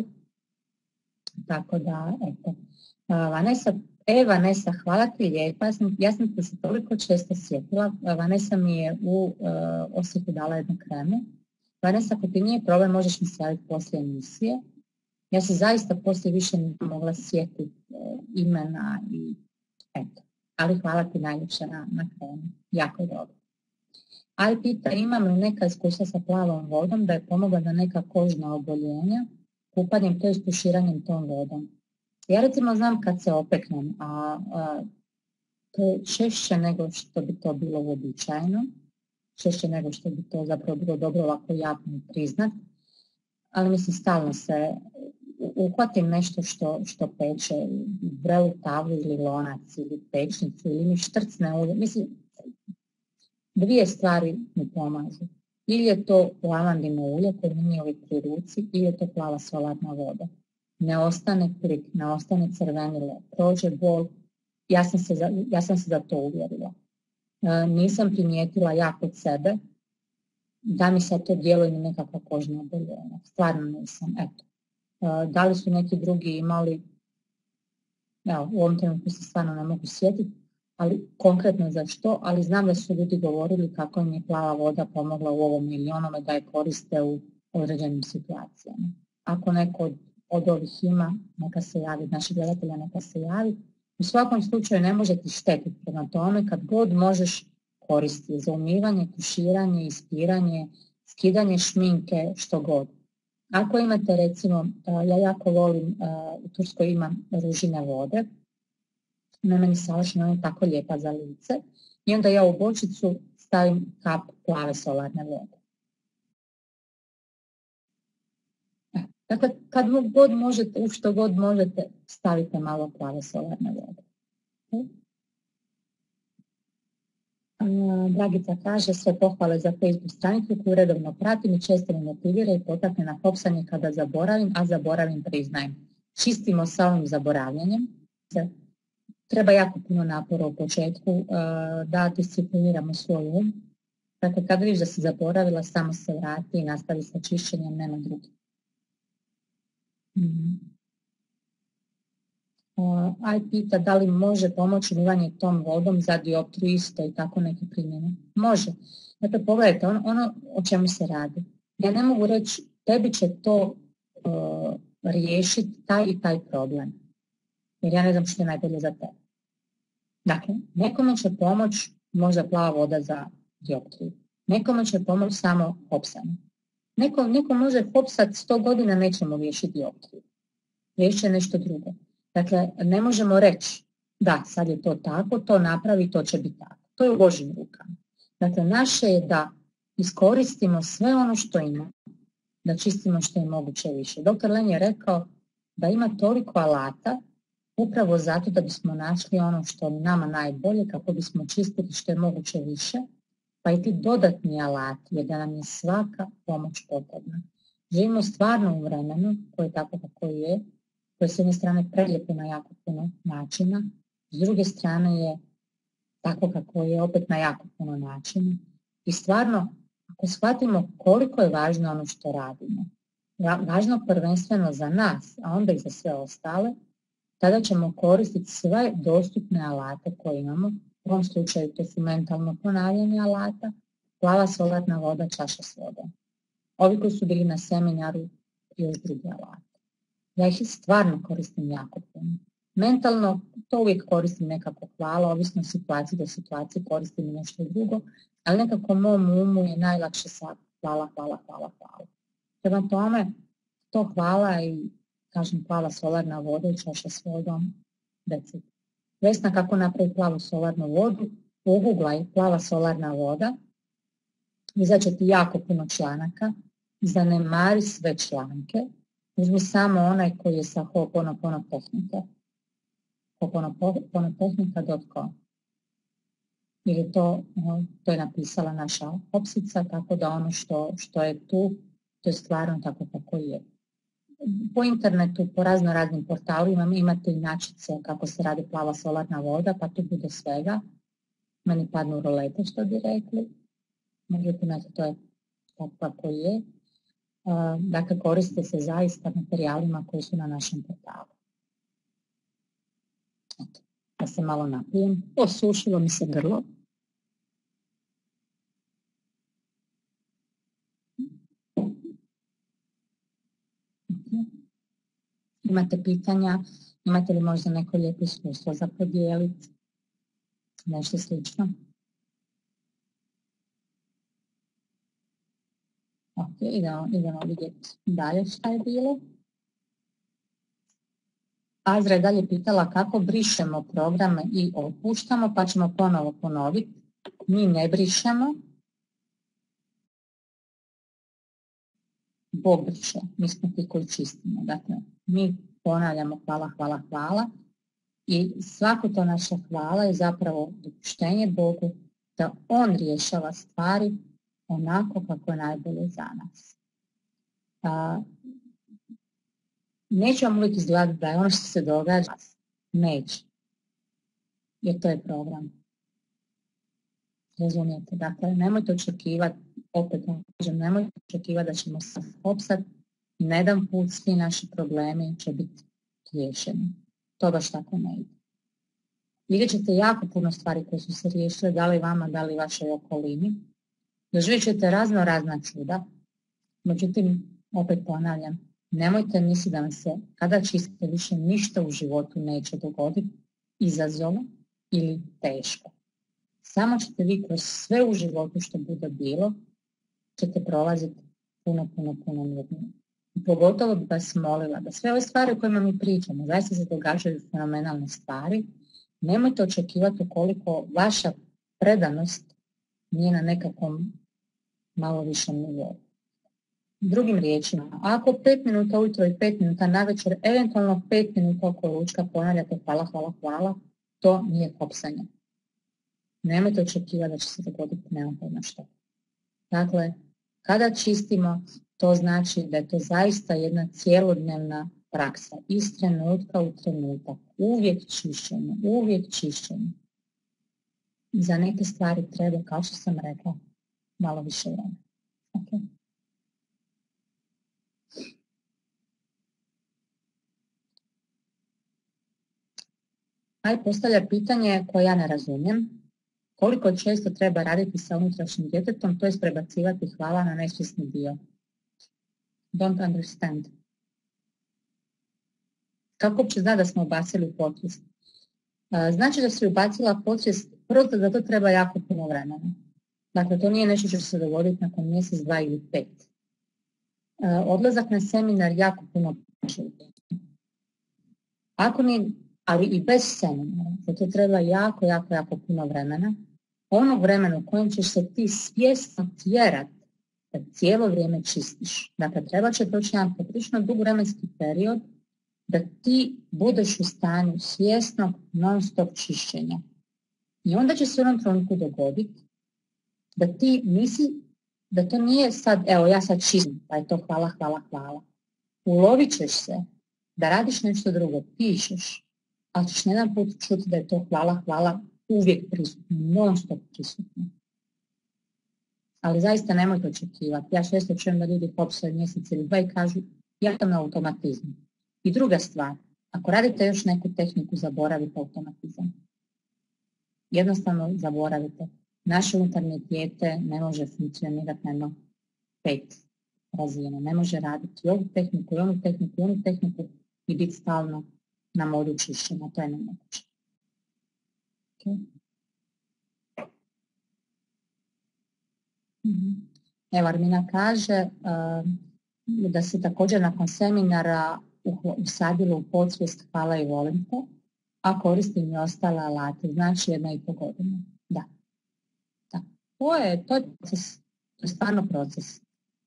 Tako da, eto. Vanessa, e, Vanessa, hvala ti lijepa. Ja sam, ja sam se toliko često sjetila. Vanessa mi je u uh, Osijeku dala jednu kremu. Vanessa, ako ti nije problem, možeš mi se javiti poslije emisije. Ja se zaista poslije više nisam mogla sjetiti uh, imena i eto. Ali hvala ti najljepše na, na kremu. Jako je dobro. Ali pita, imam li neka iskustva sa plavom vodom da je pomogla na neka kožna oboljenja, kupanjem, to je tuširanjem tom vodom. Ja recimo znam kad se opeknem, a, a to je češće nego što bi to bilo uobičajeno, češće nego što bi to zapravo bilo dobro ovako javno priznat, ali mislim stalno se uhvatim nešto što, što peče, vrelu tavlu ili lonac ili pečnicu ili mi štrcne ulje, mislim, dvije stvari mi pomažu. Ili je to lavandino ulje koje mi nije uvijek pri ruci, ili je to plava solarna voda. Ne ostane krik, ne ostane crvenilo, prođe bol, ja sam se za, ja sam se za to uvjerila. E, nisam primijetila ja kod sebe da mi se to djeluje na nekakva kožna oboljenja. Stvarno nisam, eto. E, da li su neki drugi imali, evo, u ovom trenutku se stvarno ne mogu sjetiti, ali konkretno za što, ali znam da su ljudi govorili kako im je plava voda pomogla u ovom ili onome da je koriste u određenim situacijama. Ako neko od, od ovih ima, neka se javi, naših gledatelja neka se javi. U svakom slučaju ne može ti štetiti prema tome kad god možeš koristiti za umivanje, tuširanje, ispiranje, skidanje šminke, što god. Ako imate recimo, ja jako volim, u Turskoj imam ružine vode, na meni savršeno, ona je tako lijepa za lice, i onda ja u bočicu stavim kap plave solarne vode. Dakle, kad god možete, u što god možete, stavite malo plave solarne vode. Dragica kaže, sve pohvale za Facebook stranicu koju redovno pratim i često me motivira i potakne na hopsanje kada zaboravim, a zaboravim priznajem. Čistimo sa ovim zaboravljanjem. Treba jako puno napora u početku da discipliniramo svoj um. Dakle, kada vidiš da si zaboravila, samo se vrati i nastavi sa čišćenjem, nema drugi. Mm. Uh, aj pita da li može pomoći umivanje tom vodom za dioptriju isto i tako neke primjene. Može. Dakle, pogledajte, ono, ono o čemu se radi. Ja ne mogu reći, tebi će to uh, riješiti taj i taj problem. Jer ja ne znam što je najbolje za tebe. Dakle, nekome će pomoći možda plava voda za dioptriju. Nekome će pomoći samo hopsanje. Neko, neko može hopsati sto godina, nećemo riješiti dioptriju. Riješiti nešto drugo. Dakle, ne možemo reći, da, sad je to tako, to napravi, to će biti tako. To je u Božjim rukama. Dakle, naše je da iskoristimo sve ono što ima, da čistimo što je moguće više. doktor Len je rekao da ima toliko alata, upravo zato da bismo našli ono što nama najbolje, kako bismo čistili što je moguće više, pa i ti dodatni alati, jer da nam je svaka pomoć potrebna. Živimo stvarno u vremenu koje je tako kako je, koje s jedne strane prelijepo na jako puno načina, s druge strane je tako kako je opet na jako puno načina. I stvarno, ako shvatimo koliko je važno ono što radimo, važno prvenstveno za nas, a onda i za sve ostale, tada ćemo koristiti sve dostupne alate koje imamo. U ovom slučaju to su mentalno ponavljanje alata, plava solarna voda, čaša s vodom. Ovi koji su bili na seminaru, još drugi alati. Ja ih stvarno koristim jako puno. Mentalno to uvijek koristim nekako hvala, ovisno o situaciji do situacije koristim nešto drugo, ali nekako mom umu je najlakše sa hvala, hvala, hvala, hvala. Prema tome, to hvala i kažem plava solarna voda i čaša s vodom, decet. Vesna kako napravi plavu solarnu vodu, uguglaj plava solarna voda, izaće ti jako puno članaka, zanemari sve članke, uzmi samo onaj koji je sa Ho'oponopono tehnike, ho'oponopono tehnika dot com. Jer je to, to je napisala naša hopsica, tako da ono što, što je tu, to je stvarno tako kako je. Po internetu, po razno raznim portalima imate inačice kako se radi plava solarna voda, pa tu bude svega. Meni padnu rolete, što bi rekli. Međutim, to je tako kako je. Dakle, koriste se zaista materijalima koji su na našem portalu. Eto, da se malo napijem. Osušilo mi se grlo. Imate pitanja? Imate li možda neko lijepo iskustvo za podijeliti? Nešto slično? Ok, idemo, idemo vidjeti dalje šta je bilo. Azra je dalje pitala kako brišemo programe i otpuštamo, pa ćemo ponovo ponoviti. Mi ne brišemo. Bog briše, mi smo ti koji čistimo. Dakle, mi ponavljamo hvala, hvala, hvala. I svako to naša hvala je zapravo dopuštenje Bogu da On rješava stvari onako kako je najbolje za nas. A, neće vam uvijek izgledati da je ono što se događa, neće. Jer to je program. Razumijete? Dakle, nemojte očekivati, opet vam kažem, nemojte očekivati da ćemo se hopsati, ne jedan put svi naši problemi će biti riješeni. To baš tako ne ide. Vidjet ćete jako puno stvari koje su se riješile, da li vama, da li vašoj okolini. Doživjet ćete razno razna čuda. Međutim, opet ponavljam, nemojte misliti da vam se, kada čistite više, ništa u životu neće dogoditi izazovno ili teško. Samo ćete vi kroz sve u životu što bude bilo, ćete prolaziti puno, puno, puno mirnije. Pogotovo bi vas molila da sve ove stvari o kojima mi pričamo, zaista se događaju fenomenalne stvari, nemojte očekivati koliko vaša predanost nije na nekakvom malo višem nivou. Drugim riječima, ako pet minuta ujutro i pet minuta navečer, eventualno pet minuta oko ručka ponavljate hvala, hvala, hvala, to nije kopsanje. Nemojte očekivati da će se dogoditi nemam pojma što. Dakle, kada čistimo, to znači da je to zaista jedna cijelodnevna praksa. Iz trenutka u trenutak. Uvijek čišćenje, uvijek čišćenje. Za neke stvari treba, kao što sam rekla, malo više vremena. Okay. Aj postavlja pitanje koje ja ne razumijem. Koliko često treba raditi sa unutrašnjim djetetom, to je prebacivati hvala na nesvjesni dio. Don't understand. Kako uopće zna da smo ubacili u podsvijest? Znači da si ubacila podsvijest, prvo da to treba jako puno vremena. Dakle, to nije nešto što će se dogoditi nakon mjesec, dva ili pet. Odlazak na seminar jako puno pomaže. Ako ni, ali i bez seminara, zato treba jako, jako, jako puno vremena. Ono vremena u kojem ćeš se ti svjesno tjerat da cijelo vrijeme čistiš. Dakle, treba će proći jedan poprilično dug vremenski period da ti budeš u stanju svjesnog non-stop čišćenja. I onda će se u jednom trenutku dogoditi da ti misli da to nije sad, evo ja sad čistim, pa je to hvala, hvala, hvala. Ulovit ćeš se da radiš nešto drugo, pišeš, ali ćeš jedan put čuti da je to hvala, hvala uvijek prisutno, non-stop prisutno. Ali zaista nemojte očekivati. Ja često čujem da ljudi popsaju mjesec ili dva i kažu ja sam na automatizmu. I druga stvar, ako radite još neku tehniku, zaboravite automatizam. Jednostavno zaboravite. Naše unutarnje dijete ne može funkcionirati na jedno pet razine. Ne može raditi i ovu tehniku, i onu tehniku, i onu tehniku i biti stalno na modu čišćenja. To je nemoguće. Okay. Evo, Armina kaže uh, da se također nakon seminara usadilo u podsvijest hvala i volim te, a koristim i ostale alate, znači jedna i pol godina. Da. da. To je, to je proces, to je stvarno proces.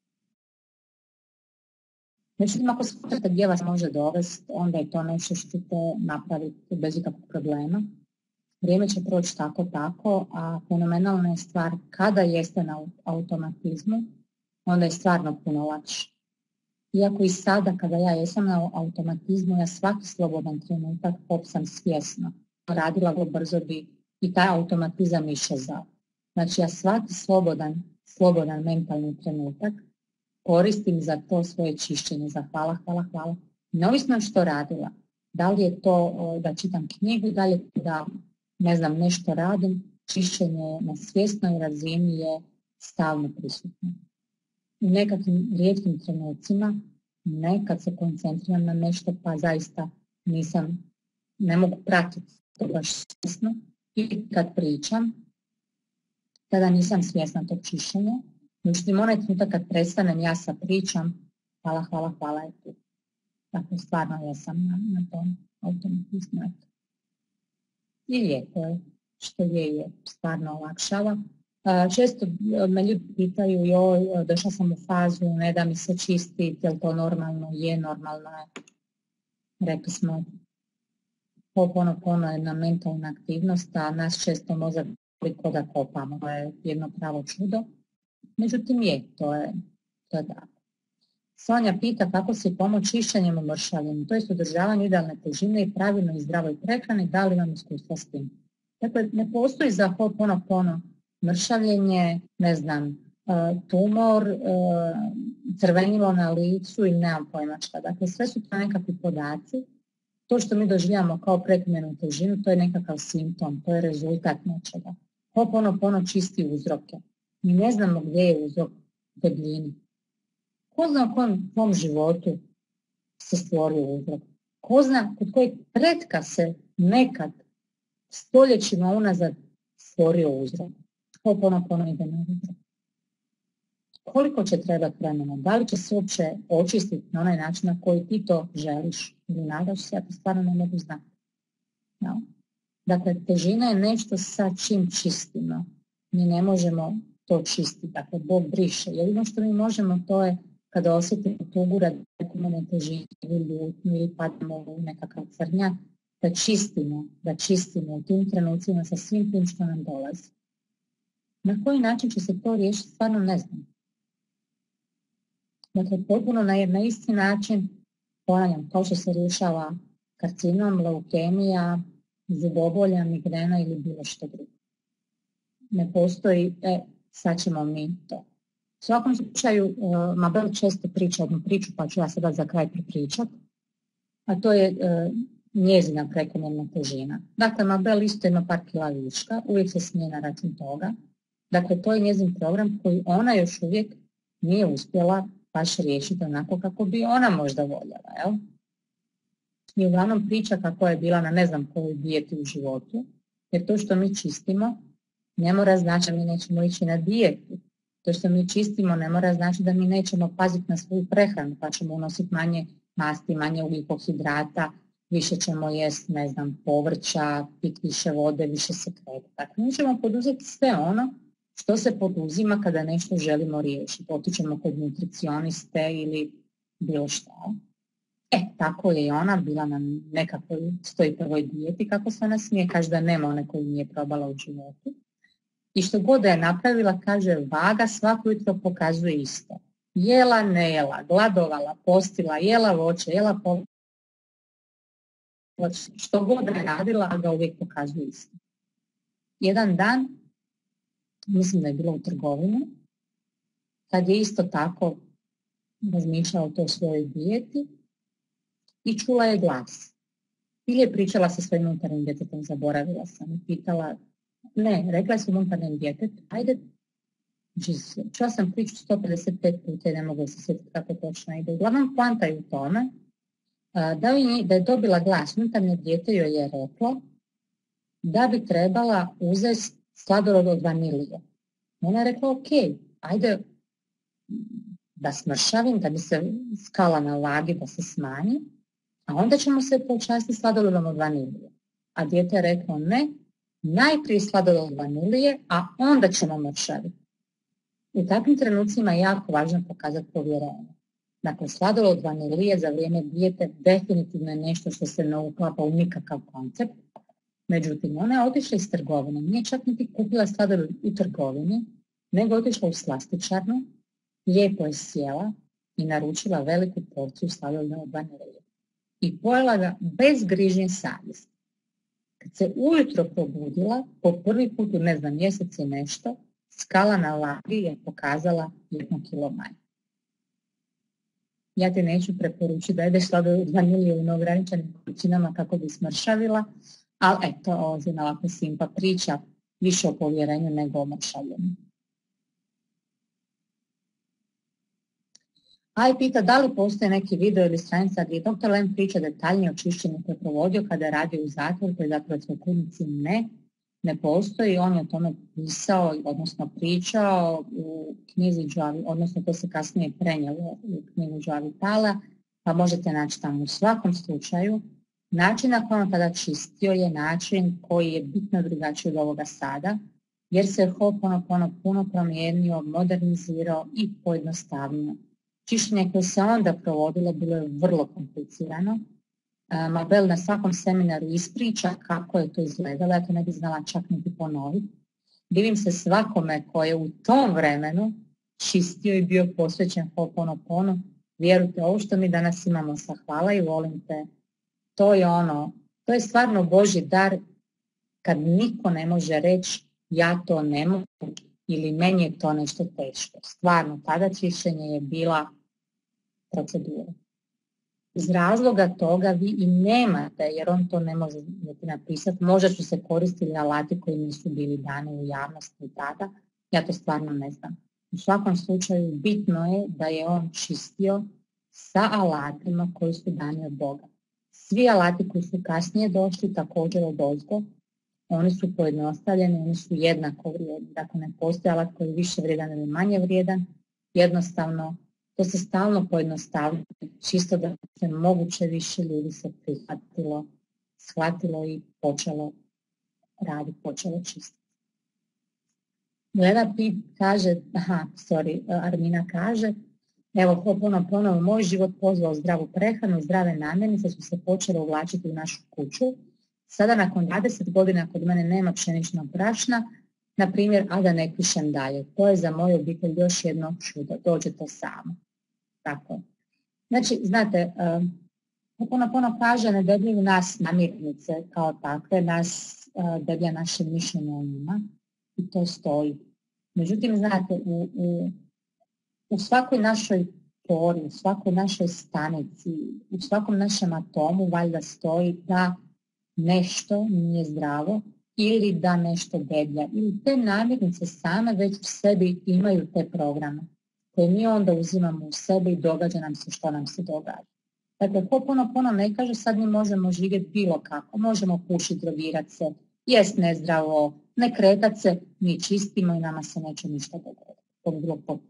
Međutim, ako shvatate gdje vas može dovesti, onda je to nešto što ćete napraviti bez ikakvog problema. Vrijeme će proći tako, tako, a fenomenalna je stvar kada jeste na automatizmu, onda je stvarno puno lakše. Iako i sada kada ja jesam na automatizmu, ja svaki slobodan trenutak popsam svjesno. Radila go brzo bi i taj automatizam išezao. Znači ja svaki slobodan, slobodan mentalni trenutak koristim za to svoje čišćenje, za hvala, hvala, hvala. Neovisno što radila, da li je to da čitam knjigu, da li je to da ne znam, nešto radim, čišćenje na svjesnoj razini je stalno prisutno. U nekakvim rijetkim trenucima, nekad se koncentriram na nešto, pa zaista nisam, ne mogu pratiti to baš svjesno. I kad pričam, tada nisam svjesna tog čišćenja. Međutim, onaj trenutak kad prestanem ja sa pričam, hvala, hvala, hvala je tu. Dakle, stvarno ja sam na, na tom automatizmu. I lijepo je, što je, je stvarno olakšava. Često me ljudi pitaju, joj, došla sam u fazu, ne da mi se čistiti, je li to normalno? Je, normalno je. Rekli smo, Ho'oponopono je jedna mentalna aktivnost, a nas često mozak koliko da kopamo. To je jedno pravo čudo. Međutim je, to je, to je tako. Sonja pita kako se pomoći čišćenjem u mršavljenju, to je održavanje idealne težine i pravilnoj i zdravoj prehrani, da li vam iskustva s tim? Dakle, ne postoji za Ho'oponopono mršavljenje, ne znam, tumor, crvenilo na licu ili nemam pojma šta. Dakle, sve su to nekakvi podaci. To što mi doživljamo kao prekomjernu težinu, to je nekakav simptom, to je rezultat nečega. Ho'oponopono čisti uzroke. Mi ne znamo gdje je uzrok debljini. Ko zna u kojem tom životu se stvorio uzrok? Ko zna kod kojeg pretka se nekad stoljećima unazad stvorio uzrok? Ho'oponopono ide na uzrok. koliko će trebati vremena, da li će se uopće očistiti na onaj način na koji ti to želiš ili nadaš se, ja to stvarno ne mogu znati. No. Dakle, težina je nešto sa čim čistimo. Mi ne možemo to čistiti, dakle, Bog briše. Jedino što mi možemo to je kada osjetimo tugu, radikalnu težinu ili ljutnju ili padamo u nekakav crnja, da čistimo, da čistimo u tim trenucima sa svim tim što nam dolazi. Na koji način će se to riješiti, stvarno ne znam. Dakle, potpuno na, na isti način, ponavljam, kao što se rješava karcinom, leukemija, zubobolja, migrena ili bilo što drugo. Ne postoji, e, sad ćemo mi to. U svakom slučaju, uh, Mabel često priča jednu priču, pa ću ja sada za kraj pripričati, a to je uh, njezina prekomjerna težina. Dakle, Mabel isto ima par kila viška, uvijek se smije na račun toga. Dakle, to je njezin program koji ona još uvijek nije uspjela baš riješiti onako kako bi ona možda voljela. Jel? I uglavnom priča kako je bila na ne znam kojoj dijeti u životu, jer to što mi čistimo ne mora znači da mi nećemo ići na dijetu. To što mi čistimo ne mora znači da mi nećemo paziti na svoju prehranu, pa ćemo unositi manje masti, manje ugljikohidrata, više ćemo jesti, ne znam, povrća, piti više vode, više se kretati. Dakle, mi ćemo poduzeti sve ono što se poduzima kada nešto želimo riješiti. Otićemo kod nutricioniste ili bilo što. E, tako je i ona bila na nekakvoj sto prvoj dijeti, kako se ona smije, kaže da nema one koju nije probala u životu. I što god da je napravila, kaže, vaga svako jutro pokazuje isto. Jela, ne jela, gladovala, postila, jela voće, jela povrće. Što god da je radila, a ga uvijek pokazuje isto. Jedan dan, mislim da je bilo u trgovini, kad je isto tako razmišljala o toj svojoj dijeti i čula je glas. Ili je pričala sa svojim unutarnjim djetetom, zaboravila sam i pitala, ne, rekla je svom unutarnjem djetetu, ajde, čula sam priču sto pedeset pet puta i ne mogu se sjetiti kako točno ide. Uglavnom, poanta je u tome da je, da je dobila glas, unutarnje dijete joj je reklo da bi trebala uzeti sladoled od vanilije. Ona je rekla, ok, ajde da smršavim, da bi se skala na vagi, da se smanji, a onda ćemo se počastiti sladoledom od vanilije. A dijete je reklo, ne, najprije sladoled od vanilije, a onda ćemo mršaviti. U takvim trenucima je jako važno pokazati povjerenje. Dakle, sladoled od vanilije za vrijeme dijete definitivno je nešto što se ne uklapa u nikakav koncept. Međutim, ona je otišla iz trgovine, nije čak niti kupila sladoled u trgovini, nego otišla u slastičarnu, lijepo je sjela i naručila veliku porciju sladoleda od vanilije. I pojela ga bez grižnje savjesti. Kad se ujutro probudila, po prvi put u ne znam mjesec i nešto, skala na vagi je pokazala jedno kilo manje. Ja ti neću preporučiti da jedeš sladoled od vanilije u neograničenim količinama kako bi smršavila, ali eto, ovo je ovako simpa priča, više o povjerenju nego o mršavljenju. A i pita da li postoji neki video ili stranica gdje doktor Len priča detaljnije o čišćenju koje je provodio kada je radio u zatvoru, koji je zapravo svekudnici ne, ne postoji. On je o tome pisao, odnosno pričao u knjizi Joe, odnosno to se kasnije prenijelo u knjigu Joe Vitala, pa možete naći tamo. U svakom slučaju, način na koji on tada čistio je način koji je bitno drugačiji od ovoga sada, jer se Ho'oponopono puno promijenio, modernizirao i pojednostavnio. Čišćenje koje se onda provodilo bilo je vrlo komplicirano. Mabel na svakom seminaru ispriča kako je to izgledalo, ja to ne bi znala čak niti ponoviti. Divim se svakome koji je u tom vremenu čistio i bio posvećen Ho'oponoponu. Vjerujte, ovo što mi danas imamo sa hvala i volim te, to je ono, to je stvarno Božji dar kad niko ne može reći ja to ne mogu ili meni je to nešto teško. Stvarno, tada čišćenje je bila procedura. Iz razloga toga vi i nemate, jer on to ne može napisati, možda su se koristili alati koji nisu bili dani u javnosti tada, ja to stvarno ne znam. U svakom slučaju bitno je da je on čistio sa alatima koji su dani od Boga. Svi alati koji su kasnije došli također od ozgo, oni su pojednostavljeni, oni su jednako vrijedni. Dakle, ne postoji alat koji je više vrijedan ili manje vrijedan, jednostavno, to se stalno pojednostavljuje, čisto da se moguće više ljudi se prihvatilo, shvatilo i počelo raditi, počelo čistiti. Gleda Pit kaže, aha, sorry, Armina kaže, evo, ponovno, ponovno, moj život pozvao zdravu prehranu, zdrave namirnice su se počele uvlačiti u našu kuću. Sada, nakon dvadeset godina, kod mene nema pšeničnog brašna, na primjer, a da ne pišem dalje. To je za moju obitelj još jedno čudo, dođe to samo. Tako. Znači, znate, uh, puno, puno kaže, ne debljaju nas namirnice kao takve, nas uh, deblja naše mišljenje o njima i to stoji. Međutim, znate, u, u, u svakoj našoj pori, u svakoj našoj stanici, u svakom našem atomu valjda stoji da nešto nije zdravo ili da nešto deblja. Ili te namirnice same već u sebi imaju te programe koje mi onda uzimamo u sebe i događa nam se što nam se događa. Dakle, ko puno puno ne kaže, sad mi možemo živjeti bilo kako. Možemo pušiti, drogirati se, jest nezdravo, ne kretati se, mi čistimo i nama se neće ništa dogoditi. To bi bilo potpuno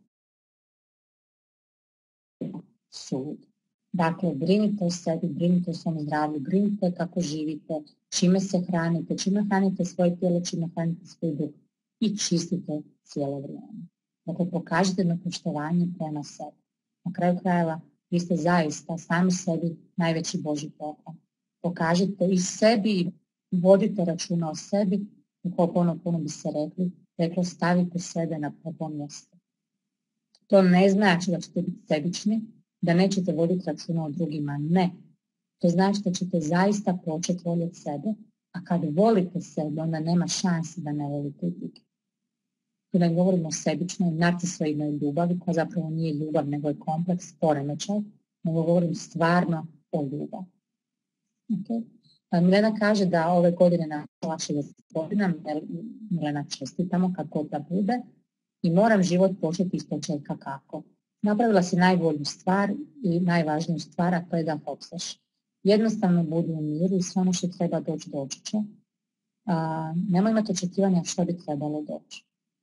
sud. Dakle, brinite o sebi, brinite o svom zdravlju, brinite kako živite, čime se hranite, čime hranite svoje tijelo, čime hranite svoj duh i čistite cijelo vrijeme. Dakle, pokažite na poštovanje prema sebi. Na kraju krajeva, vi ste zaista sami sebi najveći Božji poklon. Pokažite i sebi i vodite računa o sebi, kako puno puno bi se rekli, reklo stavite sebe na prvo mjesto. To ne znači da ćete biti sebični, da nećete voditi računa o drugima, ne. To znači da ćete zaista početi voljeti sebe, a kad volite sebe, onda nema šanse da ne volite drugi. Tu ne govorimo o sebičnoj, narcisoidnoj ljubavi, koja zapravo nije ljubav, nego je kompleks, poremećaj, nego govorim stvarno o ljubavi. Okay. Milena kaže da ove godine našla šezdeset godina, Milena čestitamo kako da bude, i moram život početi iz početka kako. Napravila si najbolju stvar i najvažniju stvar, a to je da hopsaš. Jednostavno budi u miru i sve ono što treba doći, doći će. A, nemoj imati očekivanja što bi trebalo doći.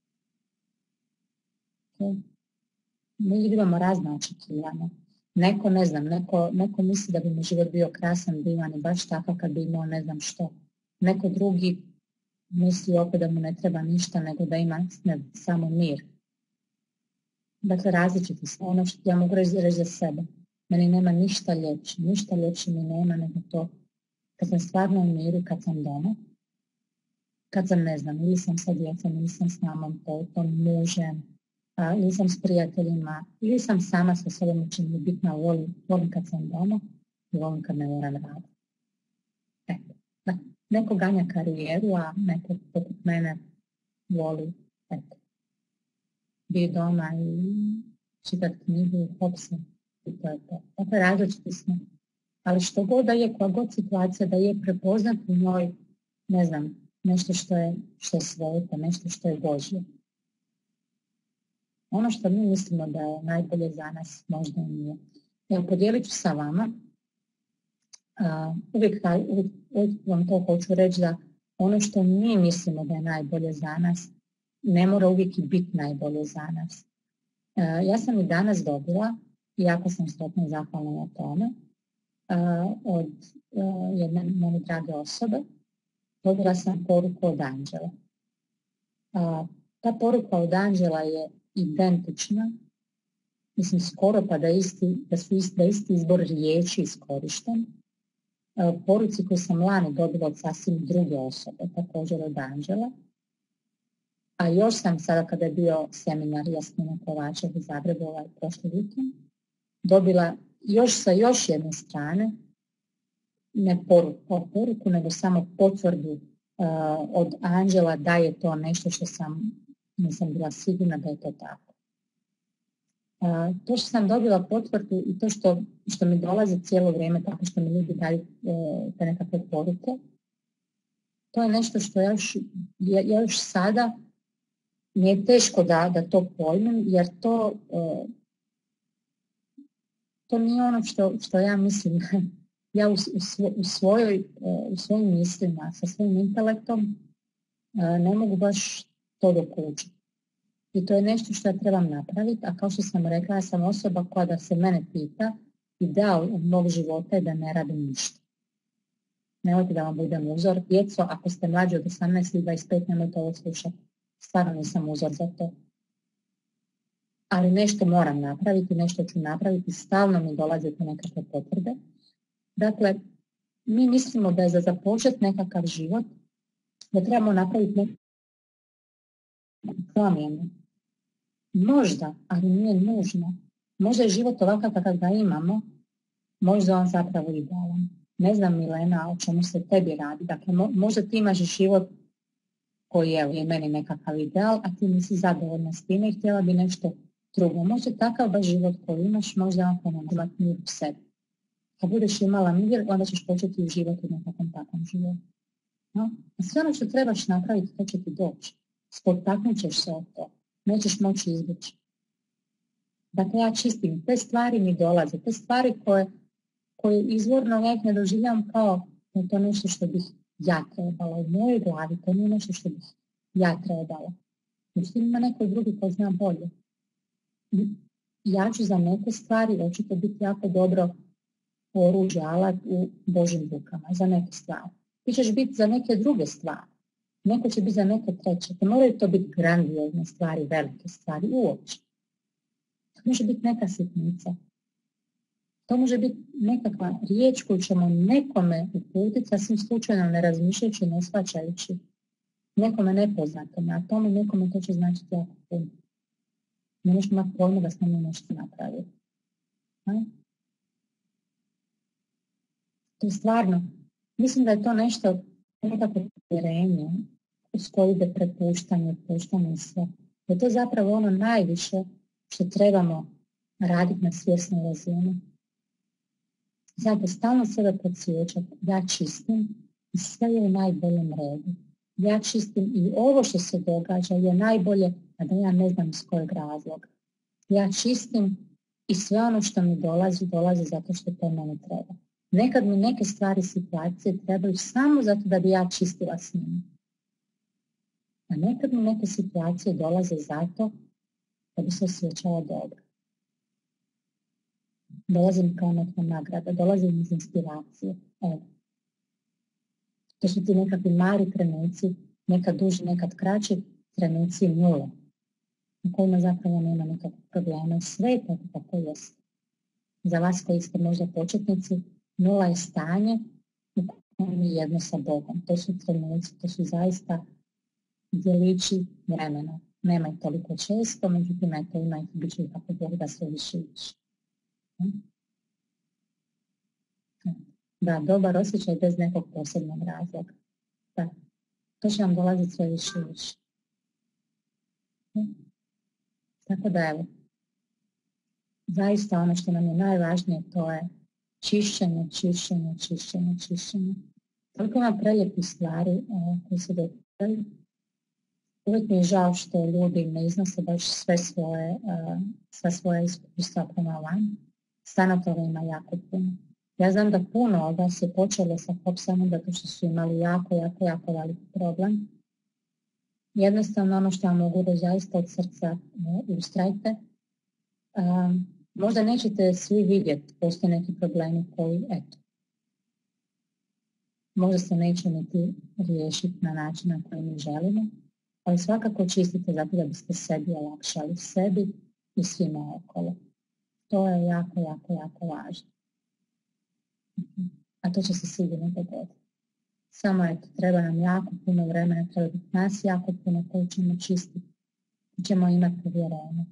Okay. Mi ljudi imamo razne očekivanja. Neko, ne znam, neko, neko misli da bi mu život bio krasan, divan i baš takav kad bi imao ne znam što. Neko drugi misli opet da mu ne treba ništa, nego da ima ne, samo mir. Dakle, različiti smo. Ono što ja mogu reći, reći za sebe. Meni nema ništa ljepše. Ništa ljepše mi nema nego to kad sam stvarno u miru, kad sam doma. Kad sam, ne znam, ili sam sa djecom, ili sam s mamom, potom, mužem, a, ili sam s prijateljima, ili sam sama sa sobom, učin mi bitno, volim, volim kad sam doma i volim kad ne moram raditi. Eto, da. Neko ganja karijeru, a neko poput mene voli, eto, biti doma i čitati knjigu i hopsa. I to je to. Dakle, različiti smo. Ali što god da je, koja god situacija da je, prepoznat u njoj, ne znam, nešto što je, što je svojete, nešto što je Božje. Ono što mi mislimo da je najbolje za nas, možda i nije. Evo, podijelit ću sa vama. Uh, uvijek, uvijek, uvijek vam to hoću reći da ono što mi mislimo da je najbolje za nas, ne mora uvijek i biti najbolje za nas. Uh, ja sam i danas dobila, iako sam sretna i zahvalna na tome, uh, od uh, jedne mene drage osobe, dobila sam poruku od Anđela. Uh, ta poruka od Anđela je identična, mislim skoro pa da, isti, da su isti, da isti izbor riječi iskorišten, uh, poruci koju sam lani dobila od sasvim druge osobe, također od Anđela. A još sam sada kada je bio seminar Jasmine Kovačev u Zagrebu ovaj prošli vikend, dobila još sa još jedne strane, ne poruku, poruku nego samo potvrdu uh, od Anđela da je to nešto što sam, nisam bila sigurna da je to tako. Uh, to što sam dobila potvrdu i to što, što mi dolazi cijelo vrijeme, tako što mi ljudi daju uh, te nekakve poruke, to je nešto što ja još, ja, ja još sada mi je teško da, da to pojmem, jer to, uh, to nije ono što, što ja mislim. Ja u, u, u, svojoj, uh, u svojim mislima, sa svojim intelektom uh, ne mogu baš to dokučiti. I to je nešto što ja trebam napraviti, a kao što sam rekla, ja sam osoba koja da se mene pita, ideal od mog života je da ne radim ništa. Nemojte da vam budem uzor. Djeco, ako ste mlađi od osamnaest ili dvadeset pet, nemojte ovo slušati. Stvarno nisam uzor za to. Ali nešto moram napraviti, nešto ću napraviti, stalno mi dolazite nekakve potvrde. Dakle, mi mislimo da je za započet nekakav život, da trebamo napraviti neku promjenu. Možda, ali nije nužno. Možda je život ovakav kakav ga imamo, možda on zapravo idealan. Ne znam, Milena, o čemu se tebi radi. Dakle, možda ti imaš život koji je, je meni nekakav ideal, a ti nisi zadovoljna s time i htjela bi nešto drugo. Možda takav baš život koji imaš, možda on ne imati mir u sebi. Kad budeš imala mir, onda ćeš početi uživati u nekakvom takvom životu. No? A sve ono što trebaš napraviti, to će ti doći. Spotaknut ćeš se od to. Nećeš moći izbjeći. Dakle, ja čistim. Te stvari mi dolaze. Te stvari koje, koje izvorno ja ih ne doživljam kao da je to nešto što bih ja trebala. U mojoj glavi to nije nešto što bih ja trebala. Međutim, ima neko drugi koji zna bolje. Ja ću za neke stvari očito biti jako dobro oružje, alat u Božim rukama. Za neke stvari. Ti ćeš biti za neke druge stvari. Neko će biti za neke treće. Ne moraju to biti grandiozne stvari, velike stvari, uopće. To može biti neka sitnica. To može biti nekakva riječ koju ćemo nekome uputiti, sasvim slučajno ne razmišljajući, ne shvaćajući. Nekome nepoznatom, a tome nekome to će značiti jako puno. Ne možemo imati pojma da smo mi nešto napravili. To je stvarno, mislim da je to nešto, nekako povjerenje s koje ide prepuštanje, puštanje i sve. Da je to zapravo ono najviše što trebamo raditi na svjesnoj razini. Znate, stalno sebe podsjećati, ja čistim i sve je u najboljem redu. Ja čistim i ovo što se događa je najbolje, a da ja ne znam iz kojeg razloga. Ja čistim i sve ono što mi dolazi, dolazi zato što to meni treba. Nekad mi neke stvari, situacije trebaju samo zato da bi ja čistila s njima. A nekad mi neke situacije dolaze zato da bi se osjećala dobro. Dolazim kao neka nagrada, dolazim iz inspiracije. Evo. To su ti nekakvi mali trenuci, nekad duži, nekad kraći, trenuci nule, u kojima zapravo nema nekakvog problema. Sve je tako kako jest. Za vas koji ste možda početnici, nula je stanje u kojem je jedno sa Bogom. To su trenuci, to su zaista djelići vremena. Nema ih toliko često, međutim, eto, ima ih bit će kako Bog da se više više. Da, dobar osjećaj bez nekog posebnog razloga. Da, to će vam dolaziti sve više i više. Tako da, evo, zaista ono što nam je najvažnije, to je čišćenje, čišćenje, čišćenje, čišćenje. Toliko ima prelijepih stvari eh, koji se događaju. Uvijek mi je žao što ljudi ne iznose baš sve svoje, uh, sve svoje iskustva prema van. Stvarno toga ima jako puno. Ja znam da puno od vas je počelo sa hopsanom zato što su imali jako, jako, jako veliki problem. Jednostavno ono što vam mogu da zaista od srca uh, ustrajte. Uh, možda nećete svi vidjeti, postoje neki problemi koji, eto, možda se neće niti riješiti na način na koji mi želimo. Ali svakako čistite zato da biste sebi olakšali, sebi i svima okolo. To je jako, jako, jako važno. A to će se sigurno dogoditi. Samo eto, treba nam jako puno vremena, treba biti nas jako puno koji ćemo čistiti. I ćemo imati povjerenje.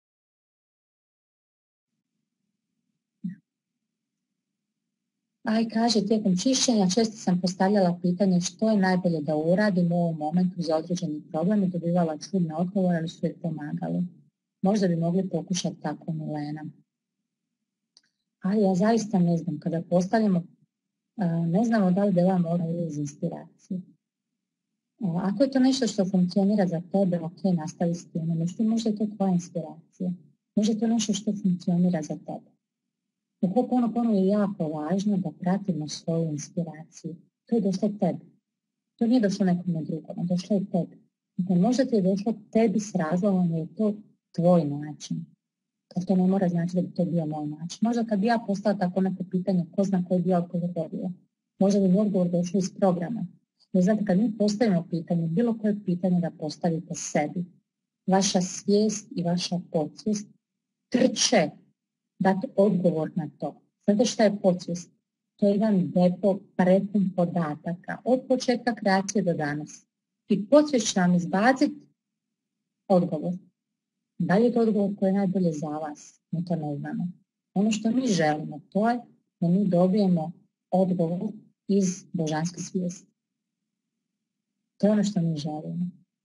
A i kaže, tijekom čišćenja često sam postavljala pitanje što je najbolje da uradim u ovom momentu za određeni problem i dobivala čudne odgovore, ali su je pomagali. Možda bi mogli pokušati tako, Milena. Ali ja zaista ne znam, kada postavljamo, ne znamo da li da vam mora ili iz inspiracije. Ako je to nešto što funkcionira za tebe, ok, nastavi s time. Međutim, možda je to tvoja inspiracija. Možda je to nešto što funkcionira za tebe. U Ho'oponopono je jako važno da pratimo svoju inspiraciju. To je došlo tebi. To nije došlo nekome drugome, došlo je tebi. Dakle, možda ti je došlo tebi s razlogom jer je to tvoj način. Kad to ne mora znači da bi to bio moj način. Možda kad bi ja postala tako neko pitanje, ko zna koji bi odgovor dobio. Možda bi mi odgovor došao iz programa. Jer znate, kad mi postavimo pitanje, bilo koje pitanje da postavite sebi, vaša svijest i vaša podsvijest trče dati odgovor na to. Znate šta je podsvijest? To je jedan depo prepun podataka od početka kreacije do danas. I podsvijest će vam izbaciti odgovor. Da li je to odgovor koji je najbolje za vas? Mi to ne znamo. Ono što mi želimo, to je da mi dobijemo odgovor iz božanske svijesti. To je ono što mi želimo.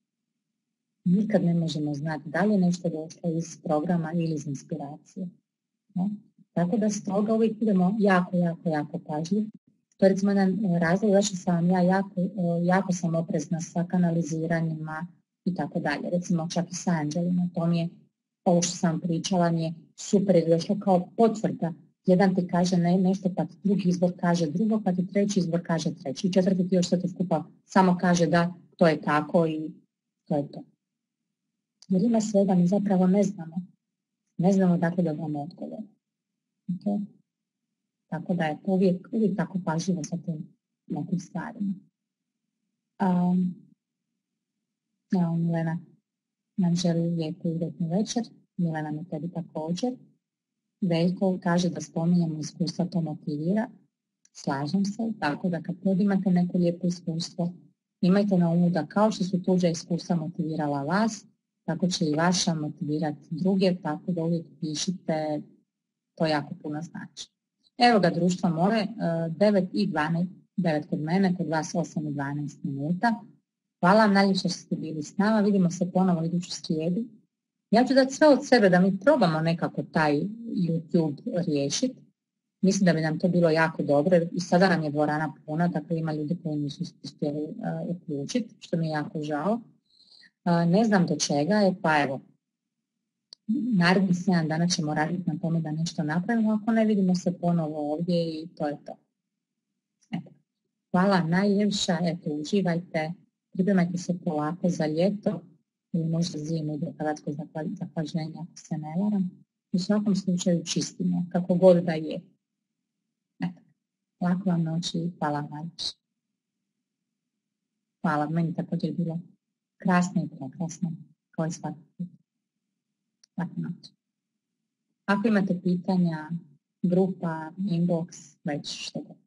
Nikad ne možemo znati da li je nešto došlo iz programa ili iz inspiracije. No? Tako da stoga uvijek idemo jako, jako, jako pažljivo. To je recimo jedan razlog zašto sam ja jako, jako sam oprezna sa kanaliziranjima i tako dalje. Recimo čak i sa anđelima. To mi je, ovo što sam pričala, mi je super je došlo kao potvrda. Jedan ti kaže ne, nešto, pa ti drugi izbor kaže drugo, pa ti treći izbor kaže treći. I četvrti ti još sve to skupa samo kaže da to je tako i to je to. Jer ima svega, mi zapravo ne znamo. Ne znamo dakle da dobijemo odgovor. Okay? Tako da je to uvijek, uvijek tako pažljivo sa tim nekim stvarima. Um, ja, Milena nam želi lijepu ugodnu večer. Milena mi tebi također. Veljko kaže da spominjemo iskustva, to motivira. Slažem se, tako da kad god imate neko lijepo iskustvo, imajte na umu da kao što su tuđa iskustva motivirala vas, tako će i vaša motivirati druge, tako da uvijek pišite, to jako puno znači. Evo ga društva more, devet i dvanaest, devet kod mene, kod vas osam i dvanaest minuta. Hvala vam najljepše što ste bili s nama, vidimo se ponovo iduću srijedu. Ja ću dati sve od sebe da mi probamo nekako taj YouTube riješiti. Mislim da bi nam to bilo jako dobro, i sada nam je dvorana puna, tako ima ljudi koji nisu uspjeli uh, uključiti, što mi je jako žao. Uh, ne znam do čega je, pa evo, narednih sedam dana ćemo raditi na tome da nešto napravimo, ako ne vidimo se ponovo ovdje i to je to. Eto. Hvala najljepša, eto, uživajte, pripremajte se polako za ljeto ili možda zimu do Hrvatskog zahlađenja, ako se ne varam. U svakom slučaju čistimo, kako god da je. Eto. Lako vam noći i hvala vam najljepša. Hvala, meni također je bilo krasno i prekrasno, kao i svaki put. Lako noć. Ako imate pitanja, grupa, inbox, već što god.